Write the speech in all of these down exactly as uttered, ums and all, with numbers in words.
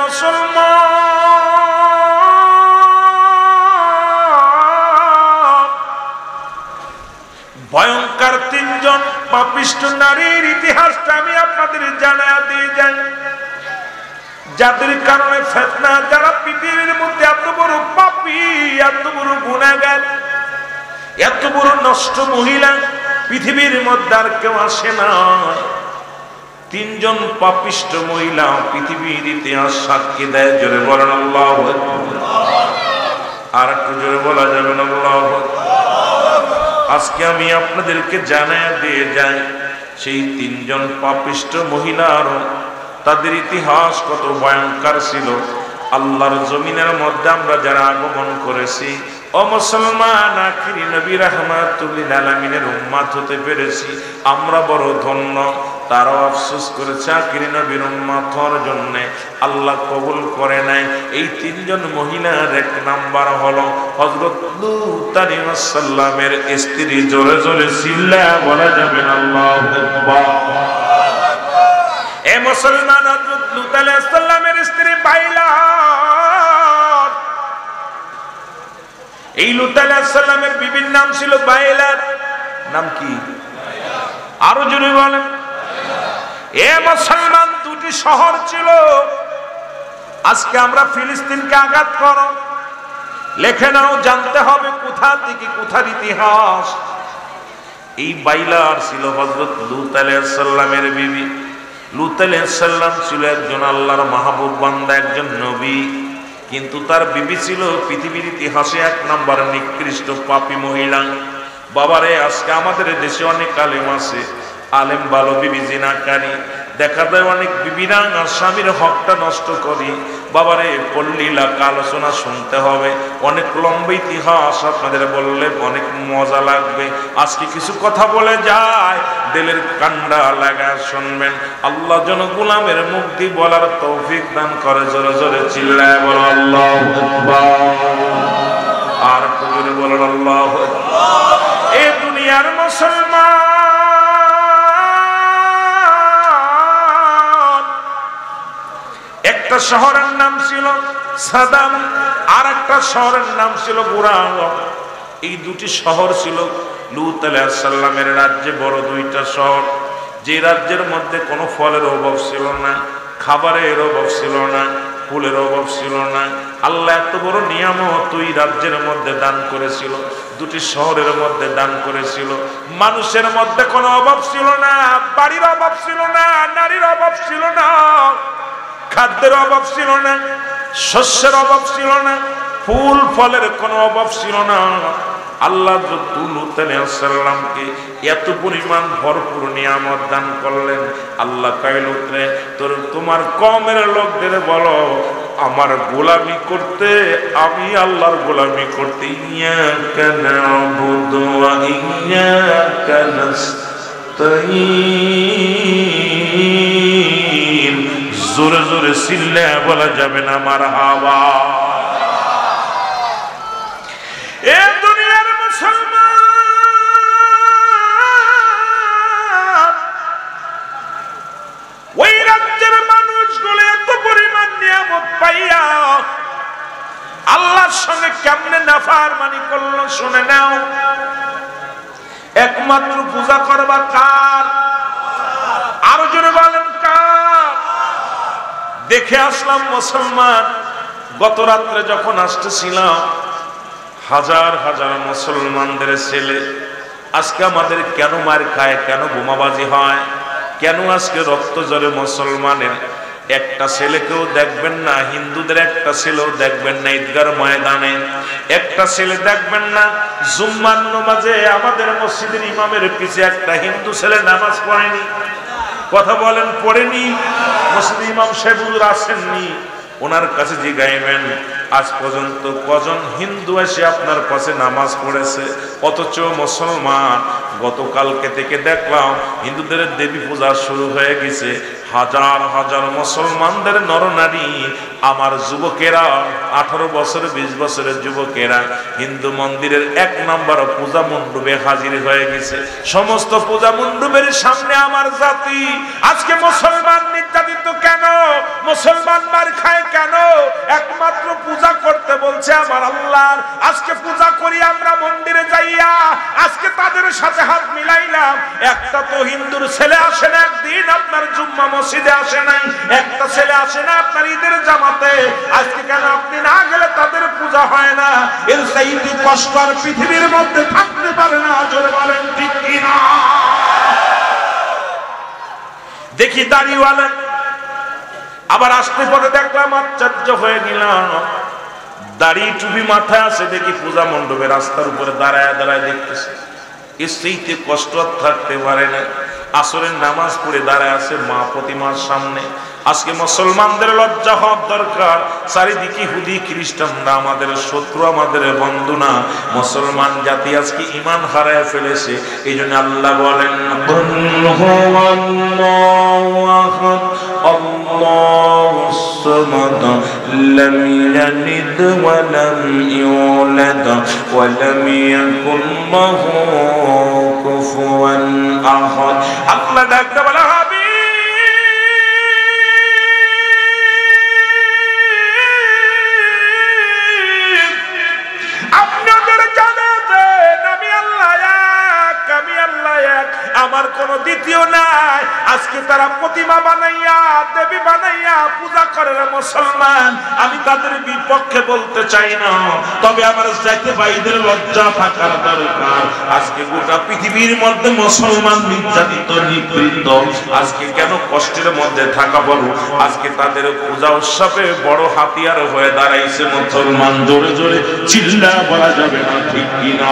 মুসলমান, ভয়ঙ্কর তিনজন পাপিষ্ঠ নারীর ইতিহাসটা আমি আপনাদের জানায়া দিয়ে যাই, যাদের কারণে ফিতনা, যারা পৃথিবীর মধ্যে এত বড় পাপী, এত বড় গুনাহগার, এত বড় নষ্ট মহিলা পৃথিবীর মধ্যে আর কেউ আসে না। তিনজন পাপিষ্ঠ মহিলা পৃথিবীর ইতিহাস সাক্ষী দেয়। জোরে বলেন আল্লাহু আকবার। আর একটু জোরে বলা যাবে না আল্লাহু আকবার। আজকে আমি আপনাদেরকে জানায়া দিয়ে যাই, সেই তিনজন পাপিষ্ঠ মহিলার তাদের ইতিহাস কত ভয়ঙ্কর ছিল। আল্লাহর জমিনের মধ্যে আমরা যারা আগমন করেছি, ও মুসলমান, আখিরি নবী রাহমাতুল লিল আলামিনের উম্মত হতে পেরেছি, আমরা বড় ধন্য। তারাও আফসোস করেছে আখিরি নবীর উম্মত হওয়ার জন্য, আল্লাহ কবুল করে নাই। এই তিনজন মহিলার এক নাম্বার হলো হযরত লূত আলাইহিস সালামের স্ত্রী। জোরে জোরে চিল্লায়া বলা যাবে না আল্লাহু আকবার। এ মুসলমান, হযরত লূত আলাইহিস সালামের স্ত্রী বাইলা। এই লূত আলাইহিস সালামের বিবির নাম ছিল বাইলা। নাম কি? আরো জোরে বলেন। এ মুসলমান, দুটি শহর ছিল। আজকে আমরা ফিলিস্তিনকে আঘাত করো, লেখে নাও, জানতে হবে কোথা থেকে কোথার ইতিহাস। এই বাইলার ছিল হযরত লূত আলাইহিস সালামের বিবি। লূত আলাইহিস সালাম ছিল একজন আল্লাহর মাহবুব বান্দা, একজন নবী, কিন্তু তার বিবি ছিল পৃথিবীর ইতিহাসে এক নাম্বার নিকৃষ্ট পাপী মহিলা। বাবারে, আজকে আমাদের দেশে অনেক আলেম আছে, আলেম ভালো, বিবি জিনাকারী। দেখা যায় অনেক বিবিরা আর স্বামীর হকটা নষ্ট করি। বাবারে, পল্লীলাকা আলোচনা শুনতে হবে, অনেক লম্বা ইতিহাস আপনাদের বললে অনেক মজা লাগবে। আজকে কিছু কথা বলে যায়, দিলের কান্ডা লাগা শুনবেন। আল্লাহ যেন গোলামের মুখ দিয়ে বলার তৌফিক দান করে। জোরে জোরে চিল্লায় বলো আল্লাহু আকবার। আর জোরে বলো আল্লাহু আকবার। এই দুনিয়ার মুসলমান, একটা শহরের নাম ছিল সাদাম, আর একটা শহরের নাম ছিল বুরাম। এই দুটি শহর ছিল লূত আলাইহিস সালামের রাজ্যে, বড় দুইটা শহর, যে রাজ্যের মধ্যে কোনো ফলের অভাব ছিল না, খাবারের অভাব ছিল না, ফুলের অভাব ছিল না। আল্লাহ এত বড় নিয়ামত ওই রাজ্যের মধ্যে দান করেছিল, দুটি শহরের মধ্যে দান করেছিল। মানুষের মধ্যে কোনো অভাব ছিল না, বাড়ির অভাব ছিল না, নারীর অভাব ছিল না, খাদ্যের অভাব ছিল না, শস্যের অভাব ছিল না, ফুল ফলের কোনো অভাব ছিল না। আল্লাহ লূত আলাইহিস সালামকে এত পরিমাণ ভরপুর নিয়ামত দান করলেন। আল্লাহ কইল, তোর তোমার কওমের লোকদের বলো আমার গোলামি করতে, আমি আল্লাহর গোলামি করতে। ইয়াকা না'বুদু ওয়া ইয়াকা নাস্তাঈন। জোরে জোরে চিল্লায়া বলা যাবে না মারহাবা। এ দুনিয়ার মুসলমান, ওই রাজ্যের মানুষগুলো এত পরিমাণ নিয়ামত পাইয়া আল্লাহর সঙ্গে কেমনে নাফরমানি করলো শুনে নাও। একমাত্র পূজা করবা কার? আরো জোরে বলেন কার? দেখে আসলাম মুসলমান, গত রাত্রে যখন আসতেছিলাম, হাজার হাজার মুসলমানদের ছেলে আজকে আমাদের কেন মার খায়, কেন বোমাবাজি হয়, কেন আজকে রক্ত ঝরে মুসলমানের? একটা ছেলেকেও দেখবেন না, হিন্দুদের একটা ছেলেও দেখবেন না ঈদগার ময়দানে, একটা ছেলে দেখবেন না জুম্মার নামাজে আমাদের মসজিদের ইমামের পিছে একটা হিন্দু ছেলে নামাজ পড়েনি। কথা বলেন, পড়েনি? মসজিদ ইমাম সাহেব হুজুর আসেননি, ওনার কাছে জিগাইবেন আজ পর্যন্ত কজন হিন্দু এসে আপনার পাশে নামাজ পড়েছে? অথচ মুসলমান গতকালকে থেকে দেখলাম হিন্দুদের দেবী পূজা শুরু হয়ে গেছে, হাজার হাজার মুসলমানদের নরনারী, আমার যুবকেরা, আঠারো বছর বিশ বছরের যুবকেরা হিন্দু মন্দিরের এক নম্বর পূজা মণ্ডপে হাজির হয়ে গেছে। সমস্ত পূজা মণ্ডপের সামনে আমার জাতি আজকে মুসলমান নির্যাতিত কেন? মুসলমান মার খায় কেন? একমাত্র পূজা করতে বলছে আমার আল্লাহর। আজকে পূজা করি আমরা মন্দিরে যাইয়া, আজকে তাদের সাথে হাত মিলাইলাম। একটা তো হিন্দুর ছেলে আসে না একদিন আপনার জুম্মা মসজিদে আসে নাই, একটা ছেলে আসে না আপনার ঈদের জামাতে। আজকে কেন আপনি না গেলে তাদের পূজা হয় না? এর চাইতে কষ্ট আর পৃথিবীর মধ্যে থাকতে পারে না। জোরে বলেন ঠিক কিনা? দেখি দাড়িওয়ালা আবার আসতে পরে দেখলাম আশ্চর্য হয়ে গেলাম, দাড়ি টুপি মাথায় আছে, দেখি পূজা মণ্ডপে রাস্তার উপরে দাঁড়ায় দাঁড়ায় দেখতেছে। এর সেইতে কষ্ট থাকতে পারে না। আসরের নামাজ পড়ে দাঁড়ায় আছে মা প্রতিমার সামনে। আজকে মুসলমানদের লজ্জা হওয়ার দরকার। চারিদিকে হুদি খ্রিস্টানরা আমাদের শত্রু, আমাদের বন্ধু না। মুসলমান জাতি আজকে ঈমান হারায় ফেলেছে। এই জন্য আল্লাহ বলেন, আল্লাহুস সামাদ লাম ইয়ালিদ ওয়া লাম ইউলাদ ওয়া লাম ইয়াকুল লাহু কুফুয়ান আহাদ। আল্লাহ ডাকতে বলা হবে, আমার কোন দ্বিতীয় নাই। আজকে তারা প্রতিমা বানাইয়া, দেবী বানাইয়া পূজা করে না মুসলমান। আমি তাদের বিপক্ষে বলতে চাই না, তবে আমার যাইতে ভাইদের লজ্জা থাকার দরকার। আজকে গোটা পৃথিবীর মধ্যে মুসলমান নির্যাতিত, নিপীড়িত। আজকে কেন কষ্টের মধ্যে থাকা বলো? আজকে তাদের পূজা উৎসবে বড় হাতিয়ার হয়ে দাঁড়াইছে মুসলমান। জোরে জোরে চিল্লা বলা যাবে না, ঠিক কিনা?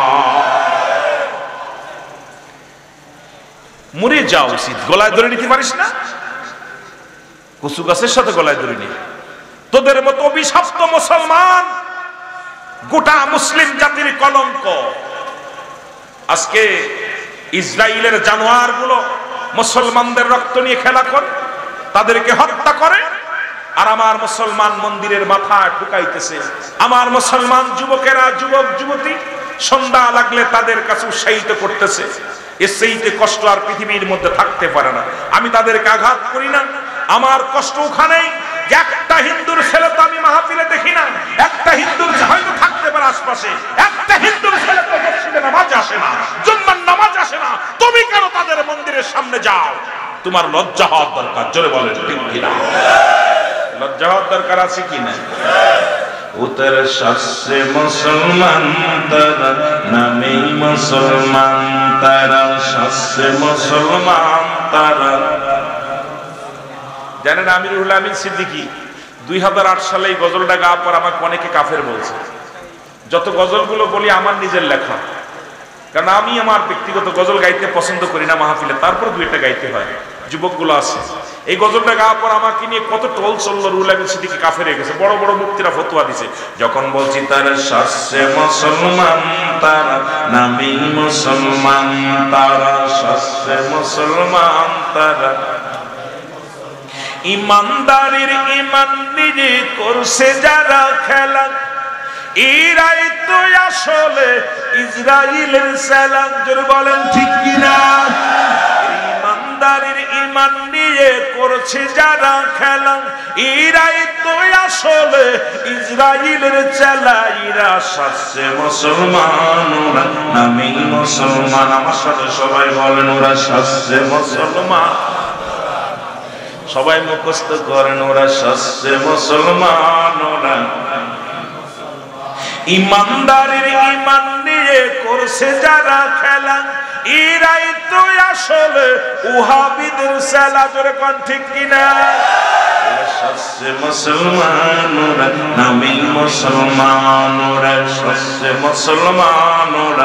মরে যাওয়া উচিত। গলায় ধরে নিতে পারিস না? কচু গাছের সাথে গলায় ধরে নি। তোদের মতো অভিশপ্ত মুসলমান গোটা মুসলিম জাতির কলঙ্ক। আজকে ইসরায়েলের জানোয়ার গুলো মুসলমানদের রক্ত নিয়ে খেলা করে, তাদেরকে হত্যা করে, আর আমার মুসলমান মন্দিরের মাথায় ঠুকাইতেছে। আমার মুসলমান যুবকেরা, যুবক যুবতী সন্ধ্যা লাগলে তাদের কাছে উৎসাহিত করতেছে। এর সেইতে কষ্ট আর পৃথিবীর মধ্যে থাকতে পারে না। আমি তাদেরকে আঘাত করি না। আমার কষ্ট ওখানেই যে একটা হিন্দুর ছেলে তো আমি মাহফিলে দেখি না। একটা হিন্দুর হয়তো থাকতে পারে আশপাশে, একটা হিন্দুর ছেলে তো মসজিদে নামাজ আসে না, জুম্মার নামাজ আসে না। তুমি কেন তাদের মন্দিরের সামনে যাও? তোমার লজ্জা হওয়ার দরকার। জোরে বলেন ঠিক কিনা? লজ্জা হওয়ার দরকার আছে কিনা? উত্তর শাস্ত্রে মুসলমান তারা, নামে মুসলমান তারা, শাস্ত্রে মুসলমান তারা। জানেন আমিরুল আমিন সিদ্দিকী দুই হাজার আট সালে এই গজলটা গাওয়ার পর আমাকে অনেকে কাফের বলছে। যত গজলগুলো বলি আমার নিজের লেখা, কারণ আমি আমার ব্যক্তিগত গজল গাইতে পছন্দ করি না মাহফিলে, তারপর দুই একটা গাইতে হয়। যুবকগুলো আছে, এই গজলটা গাওয়ার পর আমাকে নিয়ে কত টোল চললো। রুহুল আমিন সিদ্দিকী কাফের হয়ে গেছে, বড় বড় মুফতিরা ফতোয়া দিছে। যখন বলছি তারা শাস্ত্রে মুসলমান তারা, নামে মুসলমান তারা, শাস্ত্রে মুসলমান তারা, ইমানদারির ইমান নিজে করছে যারা খেলা, এরাই তো আসলে ইসরায়েলের সালাম। জোরে বলেন ঠিক কিনা? ইমানদারির ইমান নিয়ে করছে যারা খেলা, এরাই তো আসলে ইসরায়েলের চেলা। এরা শাস্ত্রে মুসলমান, ওরা নামে মুসলমান। আমার সাথে সবাই বলেন, ওরা শাস্ত্রে মুসলমান। সবাই মুখস্থ করেন, ওরা শাস্ত্রে মুসলমান। ওরা ইমানদারির ইমান নিয়ে করছে যারা খেলা, এরাই তো আসলে ওহাবিদের সেলা। জোরে কোন ঠিক কিনা? ওরা শাস্ত্রে মুসলমান, ওরা নামে মুসলমান। ওরা শাস্ত্রে মুসলমান, ওরা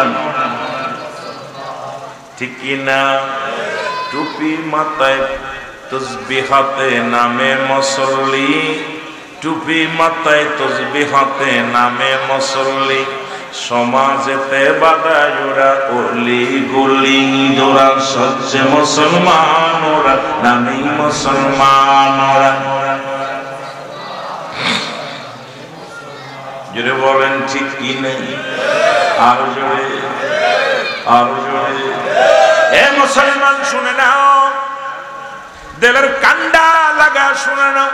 ঠিক কিনা? টুপি মাথায় তসবিহ হাতে নামে মুসল্লি, টুপি মাথায় তসবিহ হাতে নামে মুসল্লি। সমাজেতে বাদায় ওরা অলি গলি দোরা সচ্ছে মুসলমান ওরা নামই মুসলমান ওরা। জোরে বলেন ঠিক কি নেই? আর জোরে, আর জোরে। এ মুসলমান শুনে নাও, দিলের কান্ডা লাগা শুনে নাও।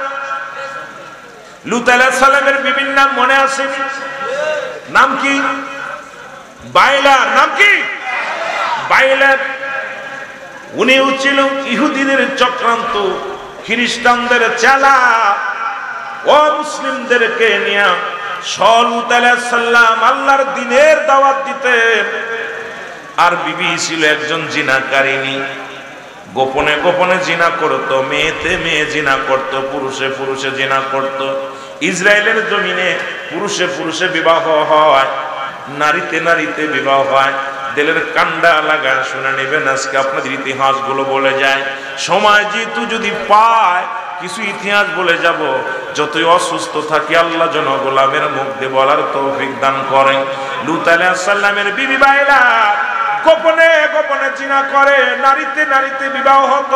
লূত আলাইহিস সালামের বিবির নাম মনে আছে? নাম কি? বাইলা। নাম কি? বাইলা। উনিও ছিল ইহুদিদের চক্রান্ত, খ্রিস্টানদের চেলা, ও মুসলিমদেরকে নিয়ে লূত আলাইহিস সালাম আল্লাহর দ্বীনের দাওয়াত দিতেন। আর বিবি ছিল একজন জিনাকারিনী, গোপনে গোপনে জিনা করত, মেয়েতে মেয়ে জিনা করত, পুরুষে পুরুষে জিনা করত। ইসরায়েলের জমিনে পুরুষে পুরুষে বিবাহ হয়, নারীতে নারীতে বিবাহ হয়। দিলের কান্ডা লাগা শুনে নেবেন, আজকে আপনাদের ইতিহাস গুলো বলে যায়। সময় যেহেতু যদি পায় কিছু ইতিহাস বলে যাব। যতই অসুস্থ থাকি আল্লাহ যেন গোলামের মুখ দিয়ে বলার তৌফিক দান করেন। লূত আলাইহিস সালামের বিবি বাইলা গোপনে গোপনে জিনা করে, নারীতে নারীতে বিবাহ হতো।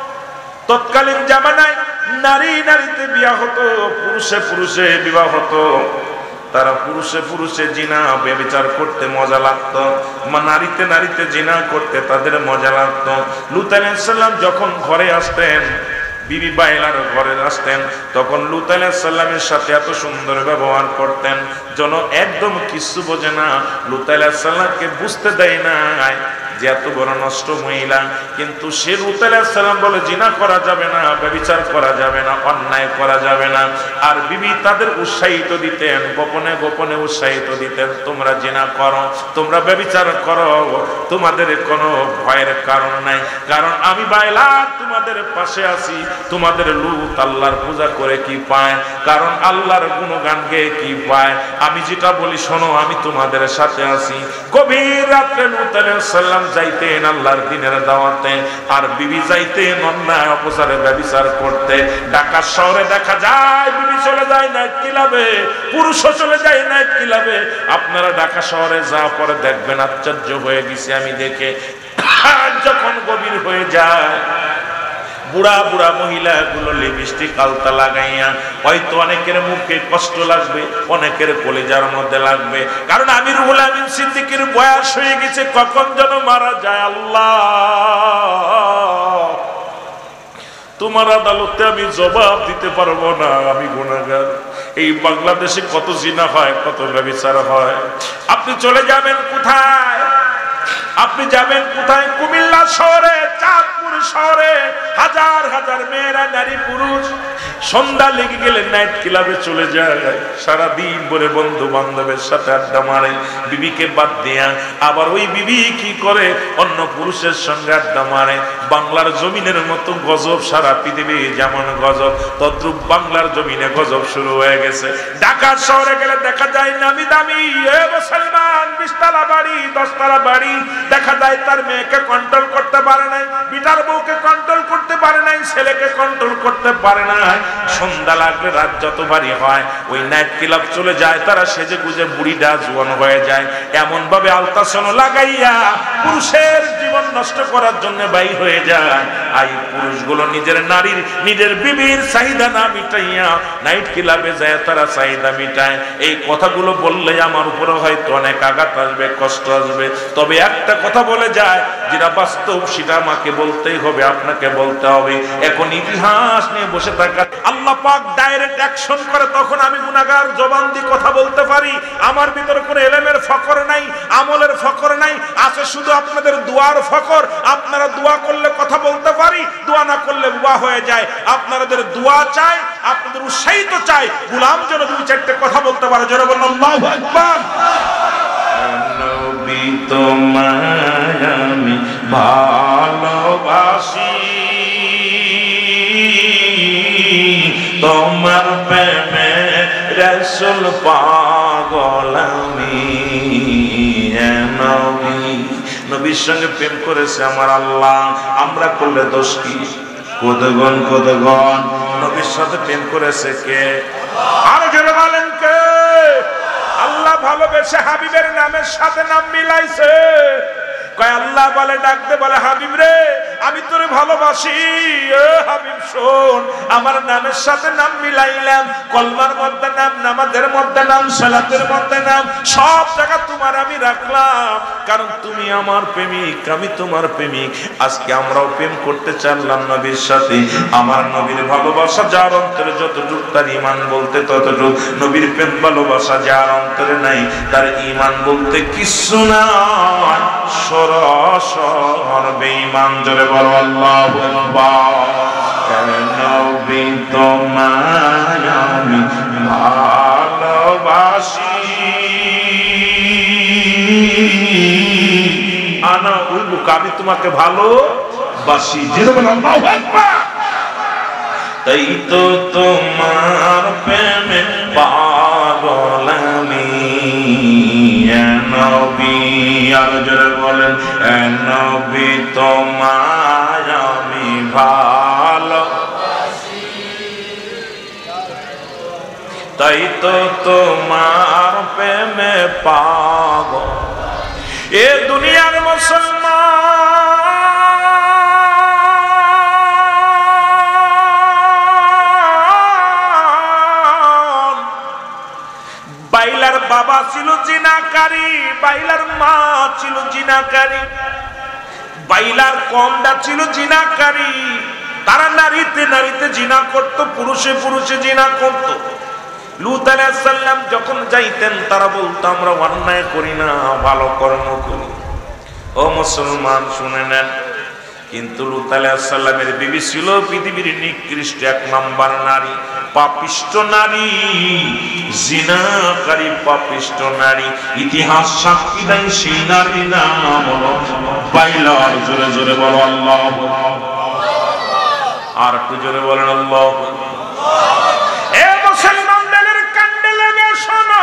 তৎকালীন জামানায় নারী নারীতে বিবাহ হতো, পুরুষে পুরুষে বিবাহ হতো। তারা পুরুষে পুরুষে জিনা ব্যভিচার করতে মজা লাগতো, নারীতে নারীতে জিনা করতে তাদের মজা লাগতো। লূত আলাইহিস সালাম যখন ঘরে আসতেন, বিবি বাইলার ঘরে আসতেন, তখন লূত আলাইহিস সালামের সাথে এত সুন্দর ব্যবহার করতেন যেন একদম কিছু বোঝে না। লূত আলাইহিস সালামকে বুঝতে দেয় না যে এত বড় নষ্ট মহিলা। কিন্তু সে লূত আলাইহিস সালাম বলে জিনা করা যাবে না, ব্যভিচার করা যাবে না, অন্যায় করা যাবে না। আর বিবি তাদের উৎসাহিত দিতেন, গোপনে গোপনে উৎসাহিত দিতেন, তোমরা জিনা করো, তোমরা ব্যভিচার করো, তোমাদের কোনো ভয়ের কারণ নাই, কারণ আমি বাইলা তোমাদের পাশে আছি। তোমাদের লূত আল্লাহর পূজা করে কি পায়? কারণ আল্লাহর গুণগান গেয়ে কি পায়? আমি যেটা বলি শোনো, আমি তোমাদের সাথে আছি। গভীর রাত্রে লূত আলাইহিস সালাম যাইতেন আল্লাহর দ্বীনের দাওয়াতে, আর বিবি যাইতেন অন্যায় অপচারে ব্যভিচার করতে। ঢাকা শহরে দেখা যায় বিবি চলে যায় নাইট ক্লাবে, পুরুষও চলে যায় নাইট ক্লাবে। আপনারা ঢাকা শহরে যা পরে দেখবেন আশ্চর্য হয়ে গেছে আমি দেখে। যখন গভীর হয়ে যায় বুড়া বুড়া মহিলা গুলো লিপস্টিক আলতা লাগাইয়া, হয়তো অনেকের মুখে কষ্ট লাগবে, অনেকের কলিজার মধ্যে লাগবে, কারণ আমিরুল আমিন সিদ্দিকীর বয়স হয়ে গেছে, কখন যেন মারা যায়। আল্লাহ, তোমার আদালতে আমি জবাব দিতে পারবো না, আমি গুনাহগার। এই বাংলাদেশে কত জিনা হয়, কত ব্যভিচার হয়। আপনি চলে যাবেন কোথায়? আপনি যাবেন কোথায়? কুমিল্লা শহরে, চাঁদপুর শহরে হাজার হাজার মেয়েরা, নারী পুরুষ সন্ধ্যা লেগে গেলে নাইট ক্লাবে চলে যায়, সারাদিন বলে বন্ধু বান্ধবের সাথে আড্ডা মারে, বিবিকে বাদ দিয়া। আবার ওই বিবি কি করে? অন্য পুরুষের সঙ্গে আড্ডা মারে। বাংলার জমিনের মতো গজব সারা পৃথিবী যেমন গজব, তদ্রুপ বাংলার জমিনে গজব শুরু হয়ে গেছে। ঢাকা শহরে গেলে দেখা যায় নামি দামি এ মুসলমান বিশতলা বাড়ি, দশতলা বাড়ি, দেখা যায় তার মেয়েকে কন্ট্রোল করতে পারে নাই, বিটার বউকে কন্ট্রোল করতে পারে নাই, ছেলেকে কন্ট্রোল করতে পারে নাই। সন্ধ্যা লাগলে রাত যত বাড়ি হয় ওই নাইট ক্লাব চলে যায়, তারা সেজে গুজে বুড়িটা জোয়ান হয়ে যায়, এমন ভাবে আলতাসনো লাগাইয়া পুরুষের জীবন নষ্ট করার জন্য বাইর হয়ে যায়। এই পুরুষগুলো নিজের নারীর, নিজের বিবির চাহিদা না মিটাইয়া নাইট ক্লাবে যায় তারা চাহিদা মিটায়। এই কথাগুলো বললে আমার উপরে হয়তো অনেক আঘাত আসবে, কষ্ট আসবে, তবে একটা কথা বলে যায় যেটা বাস্তব, সেটা আমাকে বলতেই হবে, আপনাকে বলতে হবে। এখন ইতিহাস নিয়ে বসে থাকা, আল্লাহ পাক ডাইরেক্ট অ্যাকশন করে, তখন আমি গুনাহগার জবান দিয়ে কথা বলতে পারি। আমার ভিতরে কোনো এলেমের ফকর নাই, আমলের ফকর নাই, আছে শুধু আপনাদের দোয়ার ফকর। আপনারা দোয়া করলে কথা বলতে পারি, দোয়া না করলে বুয়া হয়ে যায়। আপনাদের দোয়া চাই, আপনাদের উৎসাহিত চাই, গোলাম যেন দুই চারটে কথা বলতে পারে। যারা বলেন আল্লাহু আকবার। নবী তোমায় আমি ভালোবাসি, তোমার প্রেমে রাসূল পাগল আমি। নবী, নবীর সঙ্গে প্রেম করেছে আমার আল্লাহ, আমরা করলে দোষ কি? কতগণ কতগণ। নবীর সাথে প্রেম করেছে কে? আরো জোরে বলেন কে? আল্লাহ ভালোবেসে হাবিবের নামের সাথে নাম মিলাইছে। কয় আল্লাহ বলে ডাকতে বলে হাবিব রে আমি তোরে ভালোবাসি। এ হাবিব শোন আমার নামের সাথে নাম মিলাইলাম, কলমার মধ্যে নাম, নামাজের মধ্যে নাম, সালাতের মধ্যে নাম, সব জায়গা তোমার আমি রাখলাম, কারণ তুমি আমার প্রেমিক, আমি তোমার প্রেমিক। আজকে আমরাও প্রেম করতে চাইলাম নবীর সাথে। আমার নবীর ভালোবাসা যার অন্তরে যতটুক তার ঈমান বলতে ততটুক। নবীর প্রেম ভালোবাসা যার অন্তরে নাই তার ঈমান বলতে কিছু নাই, সরাসর বেঈমান। জোরে বলো আল্লাহু আকবার। নবী তোমায় আমি ভালোবাসি, আনা উলুকা আমি তোমাকে ভালোবাসি। জোরে বলো আল্লাহু আকবার। তাই তো তোমার প্রেমে পাগল আমি নবী। আর জোরে বলেন নবী তোমায় আমি ভালোবাসি, তাই তো তোমার প্রেমে পাগল এ দুনিয়ার মুসলমান। বাইলার বাবা ছিল জিনাকারী, বাইলার মা ছিল জিনাকারী, বাইলার কমদা ছিল জিনাকারী। তারা নারীতে নারীতে জিনা করত, পুরুষে পুরুষে জিনা করত। লূত আলাইহিস সালাম যখন যাইতেন তারা বলতো আমরা অন্যায় করি না, ভালো কর্ম করি। ও মুসলমান শুনে নেন, কিন্তু লূত আলাইহিস সালামের বিবি ছিল পৃথিবীর নিকৃষ্ট এক নাম্বার নারী, পাপিষ্ট নারী, জিনাকারী পাপিষ্ট নারী। ইতিহাস সাক্ষী দেয় সেই নারী নাম হলো বাইলা। জোরে জোরে বলো আল্লাহু আকবার। আর একটু জোরে বলেন আল্লাহু আকবার। এ মুসলমানদের কান্দে লেগে শোনো,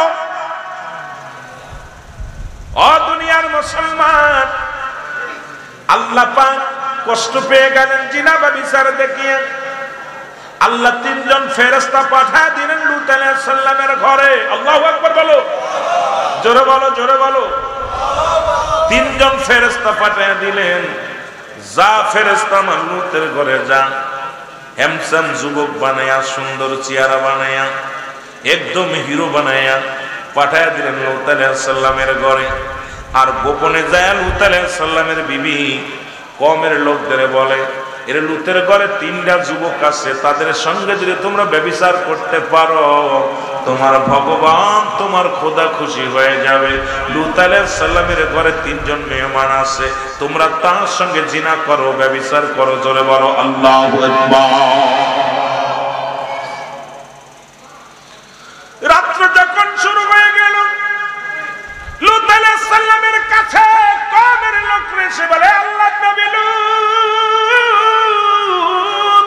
ও দুনিয়ার মুসলমান, আল্লাহ পাক কষ্ট পেয়ে গেলেন জিনা ব্যভিচার দেখিয়ে। আল্লাহ তিনজন ফেরেশতা পাঠায় দিলেন লূত আলাইহিস সালামের ঘরে। আল্লাহু আকবার বলো, জোরে বলো, জোরে বলো। তিনজন ফেরেশতা পাঠায় দিলেন, যা ফেরেশতা আমার লূতের ঘরে যা, হ্যামসাম যুবক বানায়া, সুন্দর চেহারা বানায়া, একদম হিরো বানায়া পাঠায় দিলেন লূত আলাইহিস সালামের ঘরে। আর গোপনে যায় লূত আলাইহিস সালামের বিবি কওমের লোকদের বলে এর লূতের ঘরে তিনটা যুবক আছে, তাদের সঙ্গে যদি তোমরা ব্যভিচার করতে পারো তোমার ভগবান তোমার খোদা খুশি হয়ে যাবে। লূত আলাইহিস সালামের ঘরে তিনজন মেহমান আছে, তোমরা তার সঙ্গে জিনা করো, ব্যভিচার করো। জোরে বলো আল্লাহু আকবার। রাত্র যখন শুরু হয়ে গেল, লূত আলাইহিস সালামের কাছে কওমের লোকরা এসে বলে আল্লাহর নবী লূত,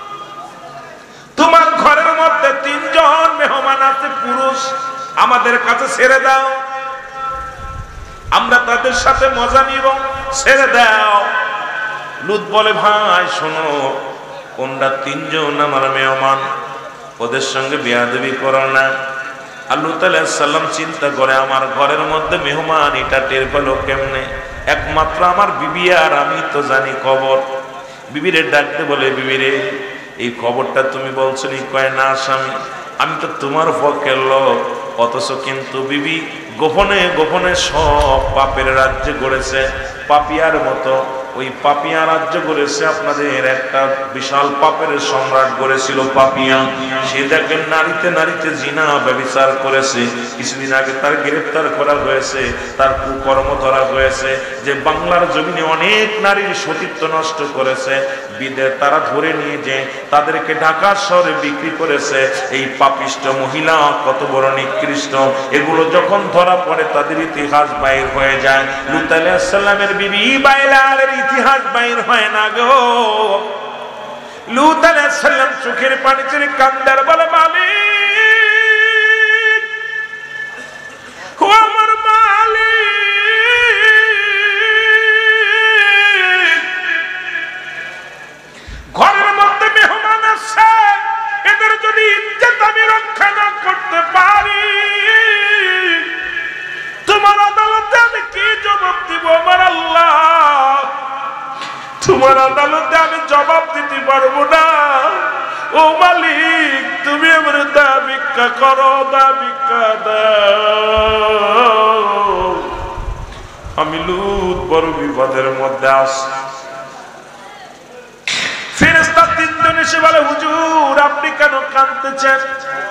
তোমার ঘরের মধ্যে তিনজন মেহমান আছে পুরুষ, আমাদের কাছে ছেড়ে দাও, আমরা তাদের সাথে মজা নিব, ছেড়ে দাও। লূত বলে ভাই শোনো, কোনটা তিনজন আমার মেহমান, ওদের সঙ্গে বেয়াদবি করো না। আর লূত আলাইহিস সালাম চিন্তা করে আমার ঘরের মধ্যে মেহমান, এটা টের পেলো কেমনে? একমাত্র আমার বিবি আর আমি তো জানি খবর। বিবিরে ডাকতে বলে বিবিরে এই খবরটা তুমি বলছো নি? কয় না স্বামী, আমি তো তোমার পক্ষের লোক। অথচ কিন্তু বিবি গোপনে গোপনে সব পাপের রাজ্য গড়েছে, পাপিয়ার মতো ওই পাপিয়া রাজ্য গড়েছে। আপনাদের একটা বিশাল পাপের সম্রাট গড়েছিল পাপিয়া, সে দেখেন নারীতে নারীতে জিনা ব্যভিচার করেছে। কিছুদিন আগে তার গ্রেফতার করা হয়েছে, তার কুকর্ম ধরা হয়েছে, যে বাংলার জমিনে অনেক নারীর সতীত্ব নষ্ট করেছে। বিদে তারা ধরে নিয়ে যে তাদেরকে ঢাকা শহরে বিক্রি করেছে। এই পাপিষ্ট মহিলা কত বড় নিকৃষ্ট, এগুলো যখন ধরা পড়ে তাদের ইতিহাস বাইর হয়ে যায়। লূত আলাইহিস সালামের বিবি বাইলার ইতিহাস বাইর হয় না গো। লূত আলাইহিস সালাম চোখের পানি ছেড়ে কান্দার বলে মালিক, ও আমার মালিক, ঘরের মধ্যে মেহমান আছে, এদের যদি ইজ্জত আমি রক্ষা না করতে পারি তোমার আদালতে আমি জবাব দিতে পারবো না। ও মালিক, তুমি আমার দয়া ভিক্ষা করো, দয়া ভিক্ষা দাও। আমি লুত বড় বিপদের মধ্যে আছি। ফেরেশতা তিনজন এসে বলে, হুজুর আপনি কেন কাঁদতেছেন?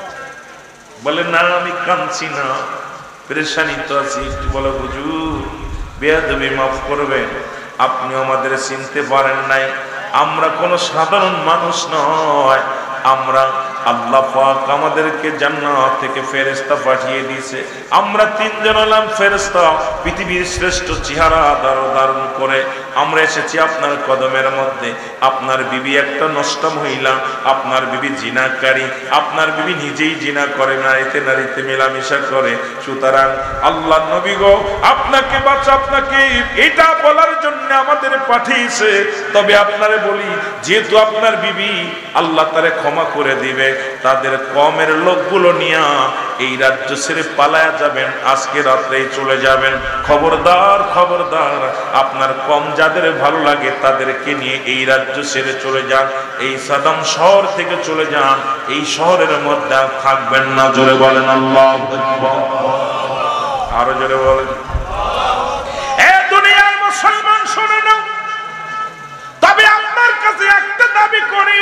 বলে, না আমি কাঁদছি না, পেরেশানি তো আছি একটু। বলে, হুজুর বেয়াদবি মাফ করবেন, আপনি আমাদের চিনতে পারেন নাই, আমরা কোনো সাধারণ মানুষ নয়, আমরা আল্লাহ পাক আমাদেরকে জান্নাত থেকে ফেরেশতা পাঠিয়ে দিয়েছে। আমরা তিনজন হলাম ফেরেশতা, পৃথিবীর শ্রেষ্ঠ চেহারা ধারণ করে আমরা এসেছি আপনার কদমের মধ্যে। আপনার বিবি একটা নষ্ট মহিলা, আপনার বিবি জিনাকারী, আপনার বিবি নিজেই জিনা করে, নারীতে নারীতে মেলামেশা করে। সুতরাং আল্লাহ নবী গো, আপনাকে বাঁচা, আপনাকে এটা বলার জন্য আমাদের পাঠিয়েছে। তবে আপনারে বলি, যেহেতু আপনার বিবি আল্লাহ তারে ক্ষমা করে দিবে, তাদের কমের লোকগুলো নিয়ে এই রাজ্য ছেড়ে পালায়া যাবেন, আজকে রাত্রেই চলে যাবেন। খবরদার খবরদার, আপনার কম যাদের ভালো লাগে তাদেরকে নিয়ে এই রাজ্য ছেড়ে চলে যান, এই সাদাম শহর থেকে চলে যান, এই শহরের মধ্যে আর থাকবেন না। জোরে বলেন আল্লাহু আকবার, আরো জোরে বলেন। এ দুনিয়ার মুসলমান শুনে নাও, তবে আপনার কাছে একটা দাবি করি,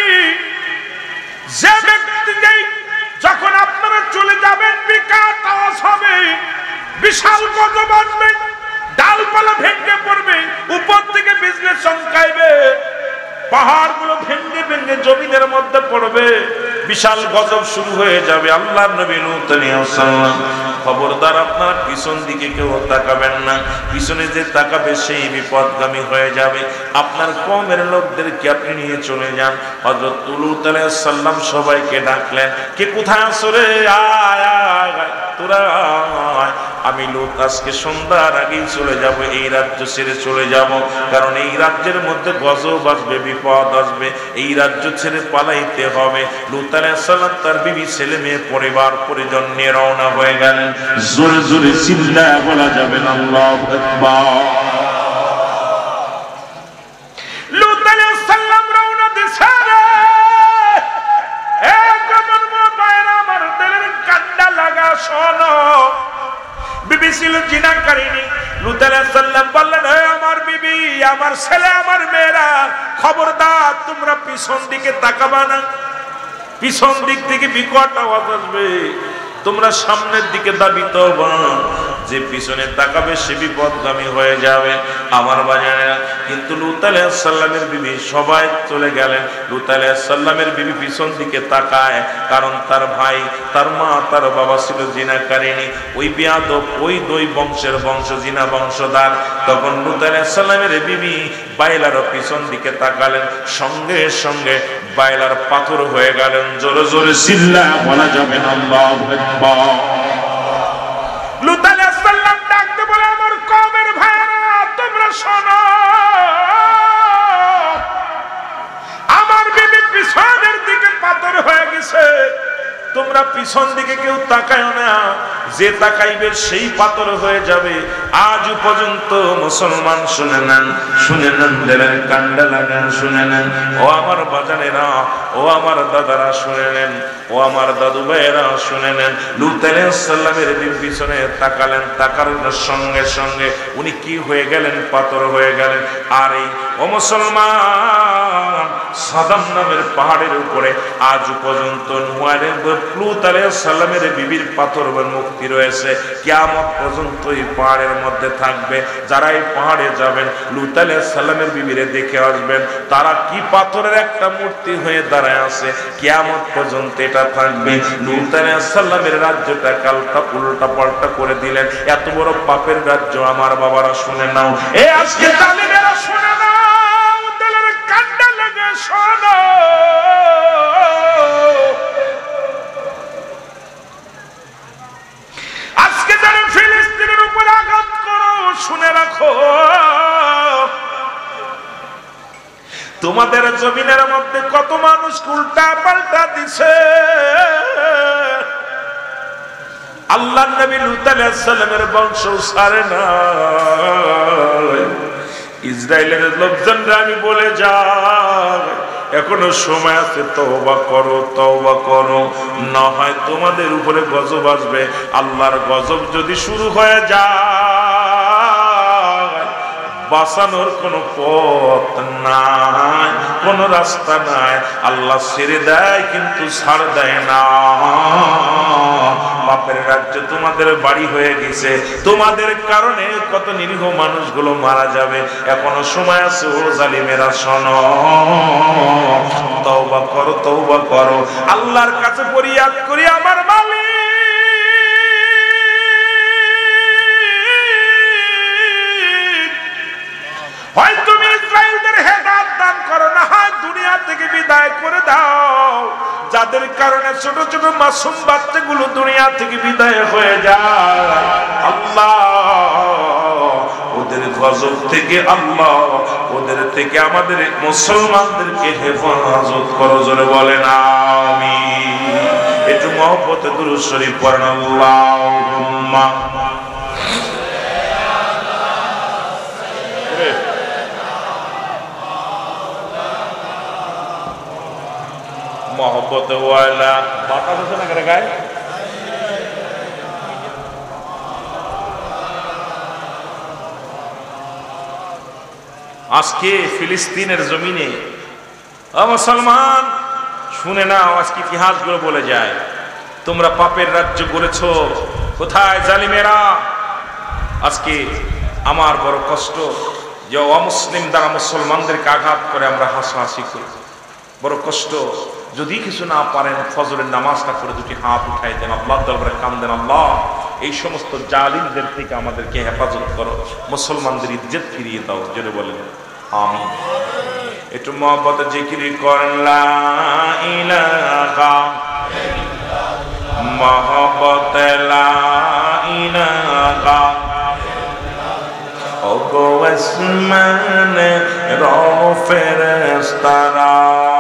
যে ব্যক্তি যখন আপনারা চলে যাবেন বিকট আওয়াজ হবে, বিশাল গজব আসবে, ডালপালা ভেঙে পড়বে, উপর থেকে বিজলি চমকাইবে, পাহাড়গুলো ভেঙে ভেঙে জমিনের মধ্যে পড়বে, বিশাল গজব শুরু হয়ে যাবে। আল্লাহর নবী লূত আলাইহিস সালাম, খবরদার আপনার পিছন দিকে কেউ তাকাবেন না, পিছনে যে তাকাবে সেই বিপদগামী হয়ে যাবে। আপনার কওমের লোকদেরকে আপনি নিয়ে চলে যান। হযরত লূত আলাইহিস সালাম সবাইকে ডাকলেন, কে কোথায় আছো রে, আয় আয় তোরা আয়। আমি লূত আজকে সন্ধ্যার আগেই চলে যাব, এই রাজ্য ছেড়ে চলে যাব, কারণ এই রাজ্যের মধ্যে গজব আসবে, বিপদ আসবে, এই রাজ্য ছেড়ে পালাইতে হবে। লূত আলাইহিস সালাম তার বিবি, ছেলে মেয়ে, পরিবার পরিজন নিয়ে রওনা হয়ে গেলেন। জোরে জোরে চিল্লায়া বলা যাবে না আল্লাহু আকবার। লূত আলাইহিস সালাম রওনা দিছে রে, এক আমার মায়ের আমার দিলের কান্না লাগা শোনো। বিবি ছিল জিনাকারিনী। লূত আলাইহিস সালাম বললেন, হে আমার বিবি, আমার ছেলে, আমার মেয়েরা, খবরদার তোমরা পিছন দিকে তাকাবা না, পিছন দিক থেকে বিকট আওয়াজ আসবে, তোমরা সামনের দিকে ধাবিত হবা, যে পিছনে তাকাবে সে বিপদগামী হয়ে যাবে। আমার বাজানেরা, কিন্তু লূত আলাইহিস সালামের বিবি সবাই চলে গেলেন। লূত আলাইহিস সালামের বিবি পিছন দিকে তাকায়, কারণ তার ভাই, তার মা, তার বাবা ছিল জিনাকারিনী, ওই বিয়াদব, ওই দুই বংশের বংশ, জিনা বংশধর। তখন লূত আলাইহিস সালামের বিবি বাইলারও পিছন দিকে তাকালেন, সঙ্গে সঙ্গে বাইলার পাথর হয়ে গেলেন। জোরে জোরে চিল্লায়া বলা যাবে না আল্লাহু আকবার। লূত আলাইহিস সালাম ডাকতে বলে, আমার কওমের ভাইরা তোমরা শোনো, আমার বিবি পিছনের দিকে পাথর হয়ে গেছে, তোমরা পিছন দিকে কেউ তাকায়ও না, যে তাকাইবে সেই পাথর হয়ে যাবে। আজ পর্যন্ত মুসলমান শুনে নেন, শুনে নেন, দেবের কান্ডা লাগান, শুনে নেন। ও আমার বাজানেরা, ও আমার দাদারা শুনে নেন, ও আমার দাদু ভাইয়েরা শুনে নেন। লূত আলাইহিস সালামের পিছনে তাকালেন, তাকার সঙ্গে সঙ্গে উনি কি হয়ে গেলেন, পাথর হয়ে গেলেন। আর এই ও মুসলমান, সাদাম নামের পাহাড়ের উপরে আজ পর্যন্ত লূত আলাইহিস সালামের বিবির পাথর মুক্তি রয়েছে, কিয়ামত পর্যন্ত এই পাহাড়ের মধ্যে থাকবে। যারা এই পাহাড়ে যাবেন, লূত আলাইহিস সালামের বিবিরে দেখে আসবেন, তারা কি পাথরের একটা মূর্তি হয়ে দাঁড়ায় আছে, কিয়ামত পর্যন্ত এটা থাকবে। লূত আলাইহিস সালামের রাজ্যটা কালটা উল্টা পাল্টা করে দিলেন। এত বড় পাপের রাজ্য আমার বাবারা শুনে নাও, এ আজকে তালিমেরা শুনে নাও, দিলের কান্না লাগে শোনো। আজকে যারা ফিলিস্তিনের উপর আঘাত করো, শুনে রাখো, তোমাদের জমিনের মধ্যে কত মানুষ উল্টা পাল্টা দিছে। আল্লাহর নবী লূত আলাইহিস সালামের বংশ সারে না, ইসরায়েলের লোকজনরা আমি বলে যাই এখনো সময় আছে, তওবা করো তওবা করো, না হয় তোমাদের উপরে গজব আসবে। আল্লাহর গজব যদি শুরু হয়ে যায় বাঁচানোর কোনো পথ নাই, কোনো রাস্তা নাই। আল্লাহ ছেড়ে দেয় কিন্তু ছাড় দেয় না। বাপের রাজ্য তোমাদের বাড়ি হয়ে গেছে, তোমাদের কারণে কত নিরীহ মানুষগুলো মারা যাবে। এখনো সময় আছে, ও জালিমেরা শোনো, তওবা করো তওবা করো, আল্লাহর কাছে ফরিয়াদ করি আমার মালিক হয় তুমি ইসরায়েলদের হেদায়েত দান করো, না হয় দুনিয়া থেকে বিদায় করে দাও। যাদের কারণে ছোট ছোট মাসুম বাচ্চাগুলো দুনিয়া থেকে বিদায় হয়ে যায়, আল্লাহ ওদের গজব থেকে, আল্লাহ ওদের থেকে আমাদের মুসলমানদেরকে হেফাজত করো। জোরে বলেন আমিন। একটু মহব্বতে দুরূদ শরীফ পড়েন। আল্লাহুম্মা মহব্বত ওয়ালা বাতাস আছে না করে গায়ে। আজকে ফিলিস্তিনের জমিনে মুসলমান শুনে নাও, আজকে ইতিহাসগুলো বলে যায় তোমরা পাপের রাজ্য গড়েছ। কোথায় জালিমেরা? আজকে আমার বড় কষ্ট যে অমুসলিম দ্বারা মুসলমানদেরকে আঘাত করে আমরা হাসাহাসি করি। বড় কষ্ট। যদি কিছু না পারেন ফজরের নামাজটা করে দুটি হাত উঠাই দেন, আল্লাহর দরবারে কান্দেন, আল্লাহ এই সমস্ত জালিমদের থেকে আমাদেরকে হেফাজত করো, মুসলমানদের ইজ্জত ফিরিয়ে দাও। জোরে বলেন আমিন। একটু মহব্বতে জিকির করেন লা ইলাহা ইল্লাল্লাহ, মহব্বতে লা ইলাহা ও গো আসমানে রো ফেরেশতারা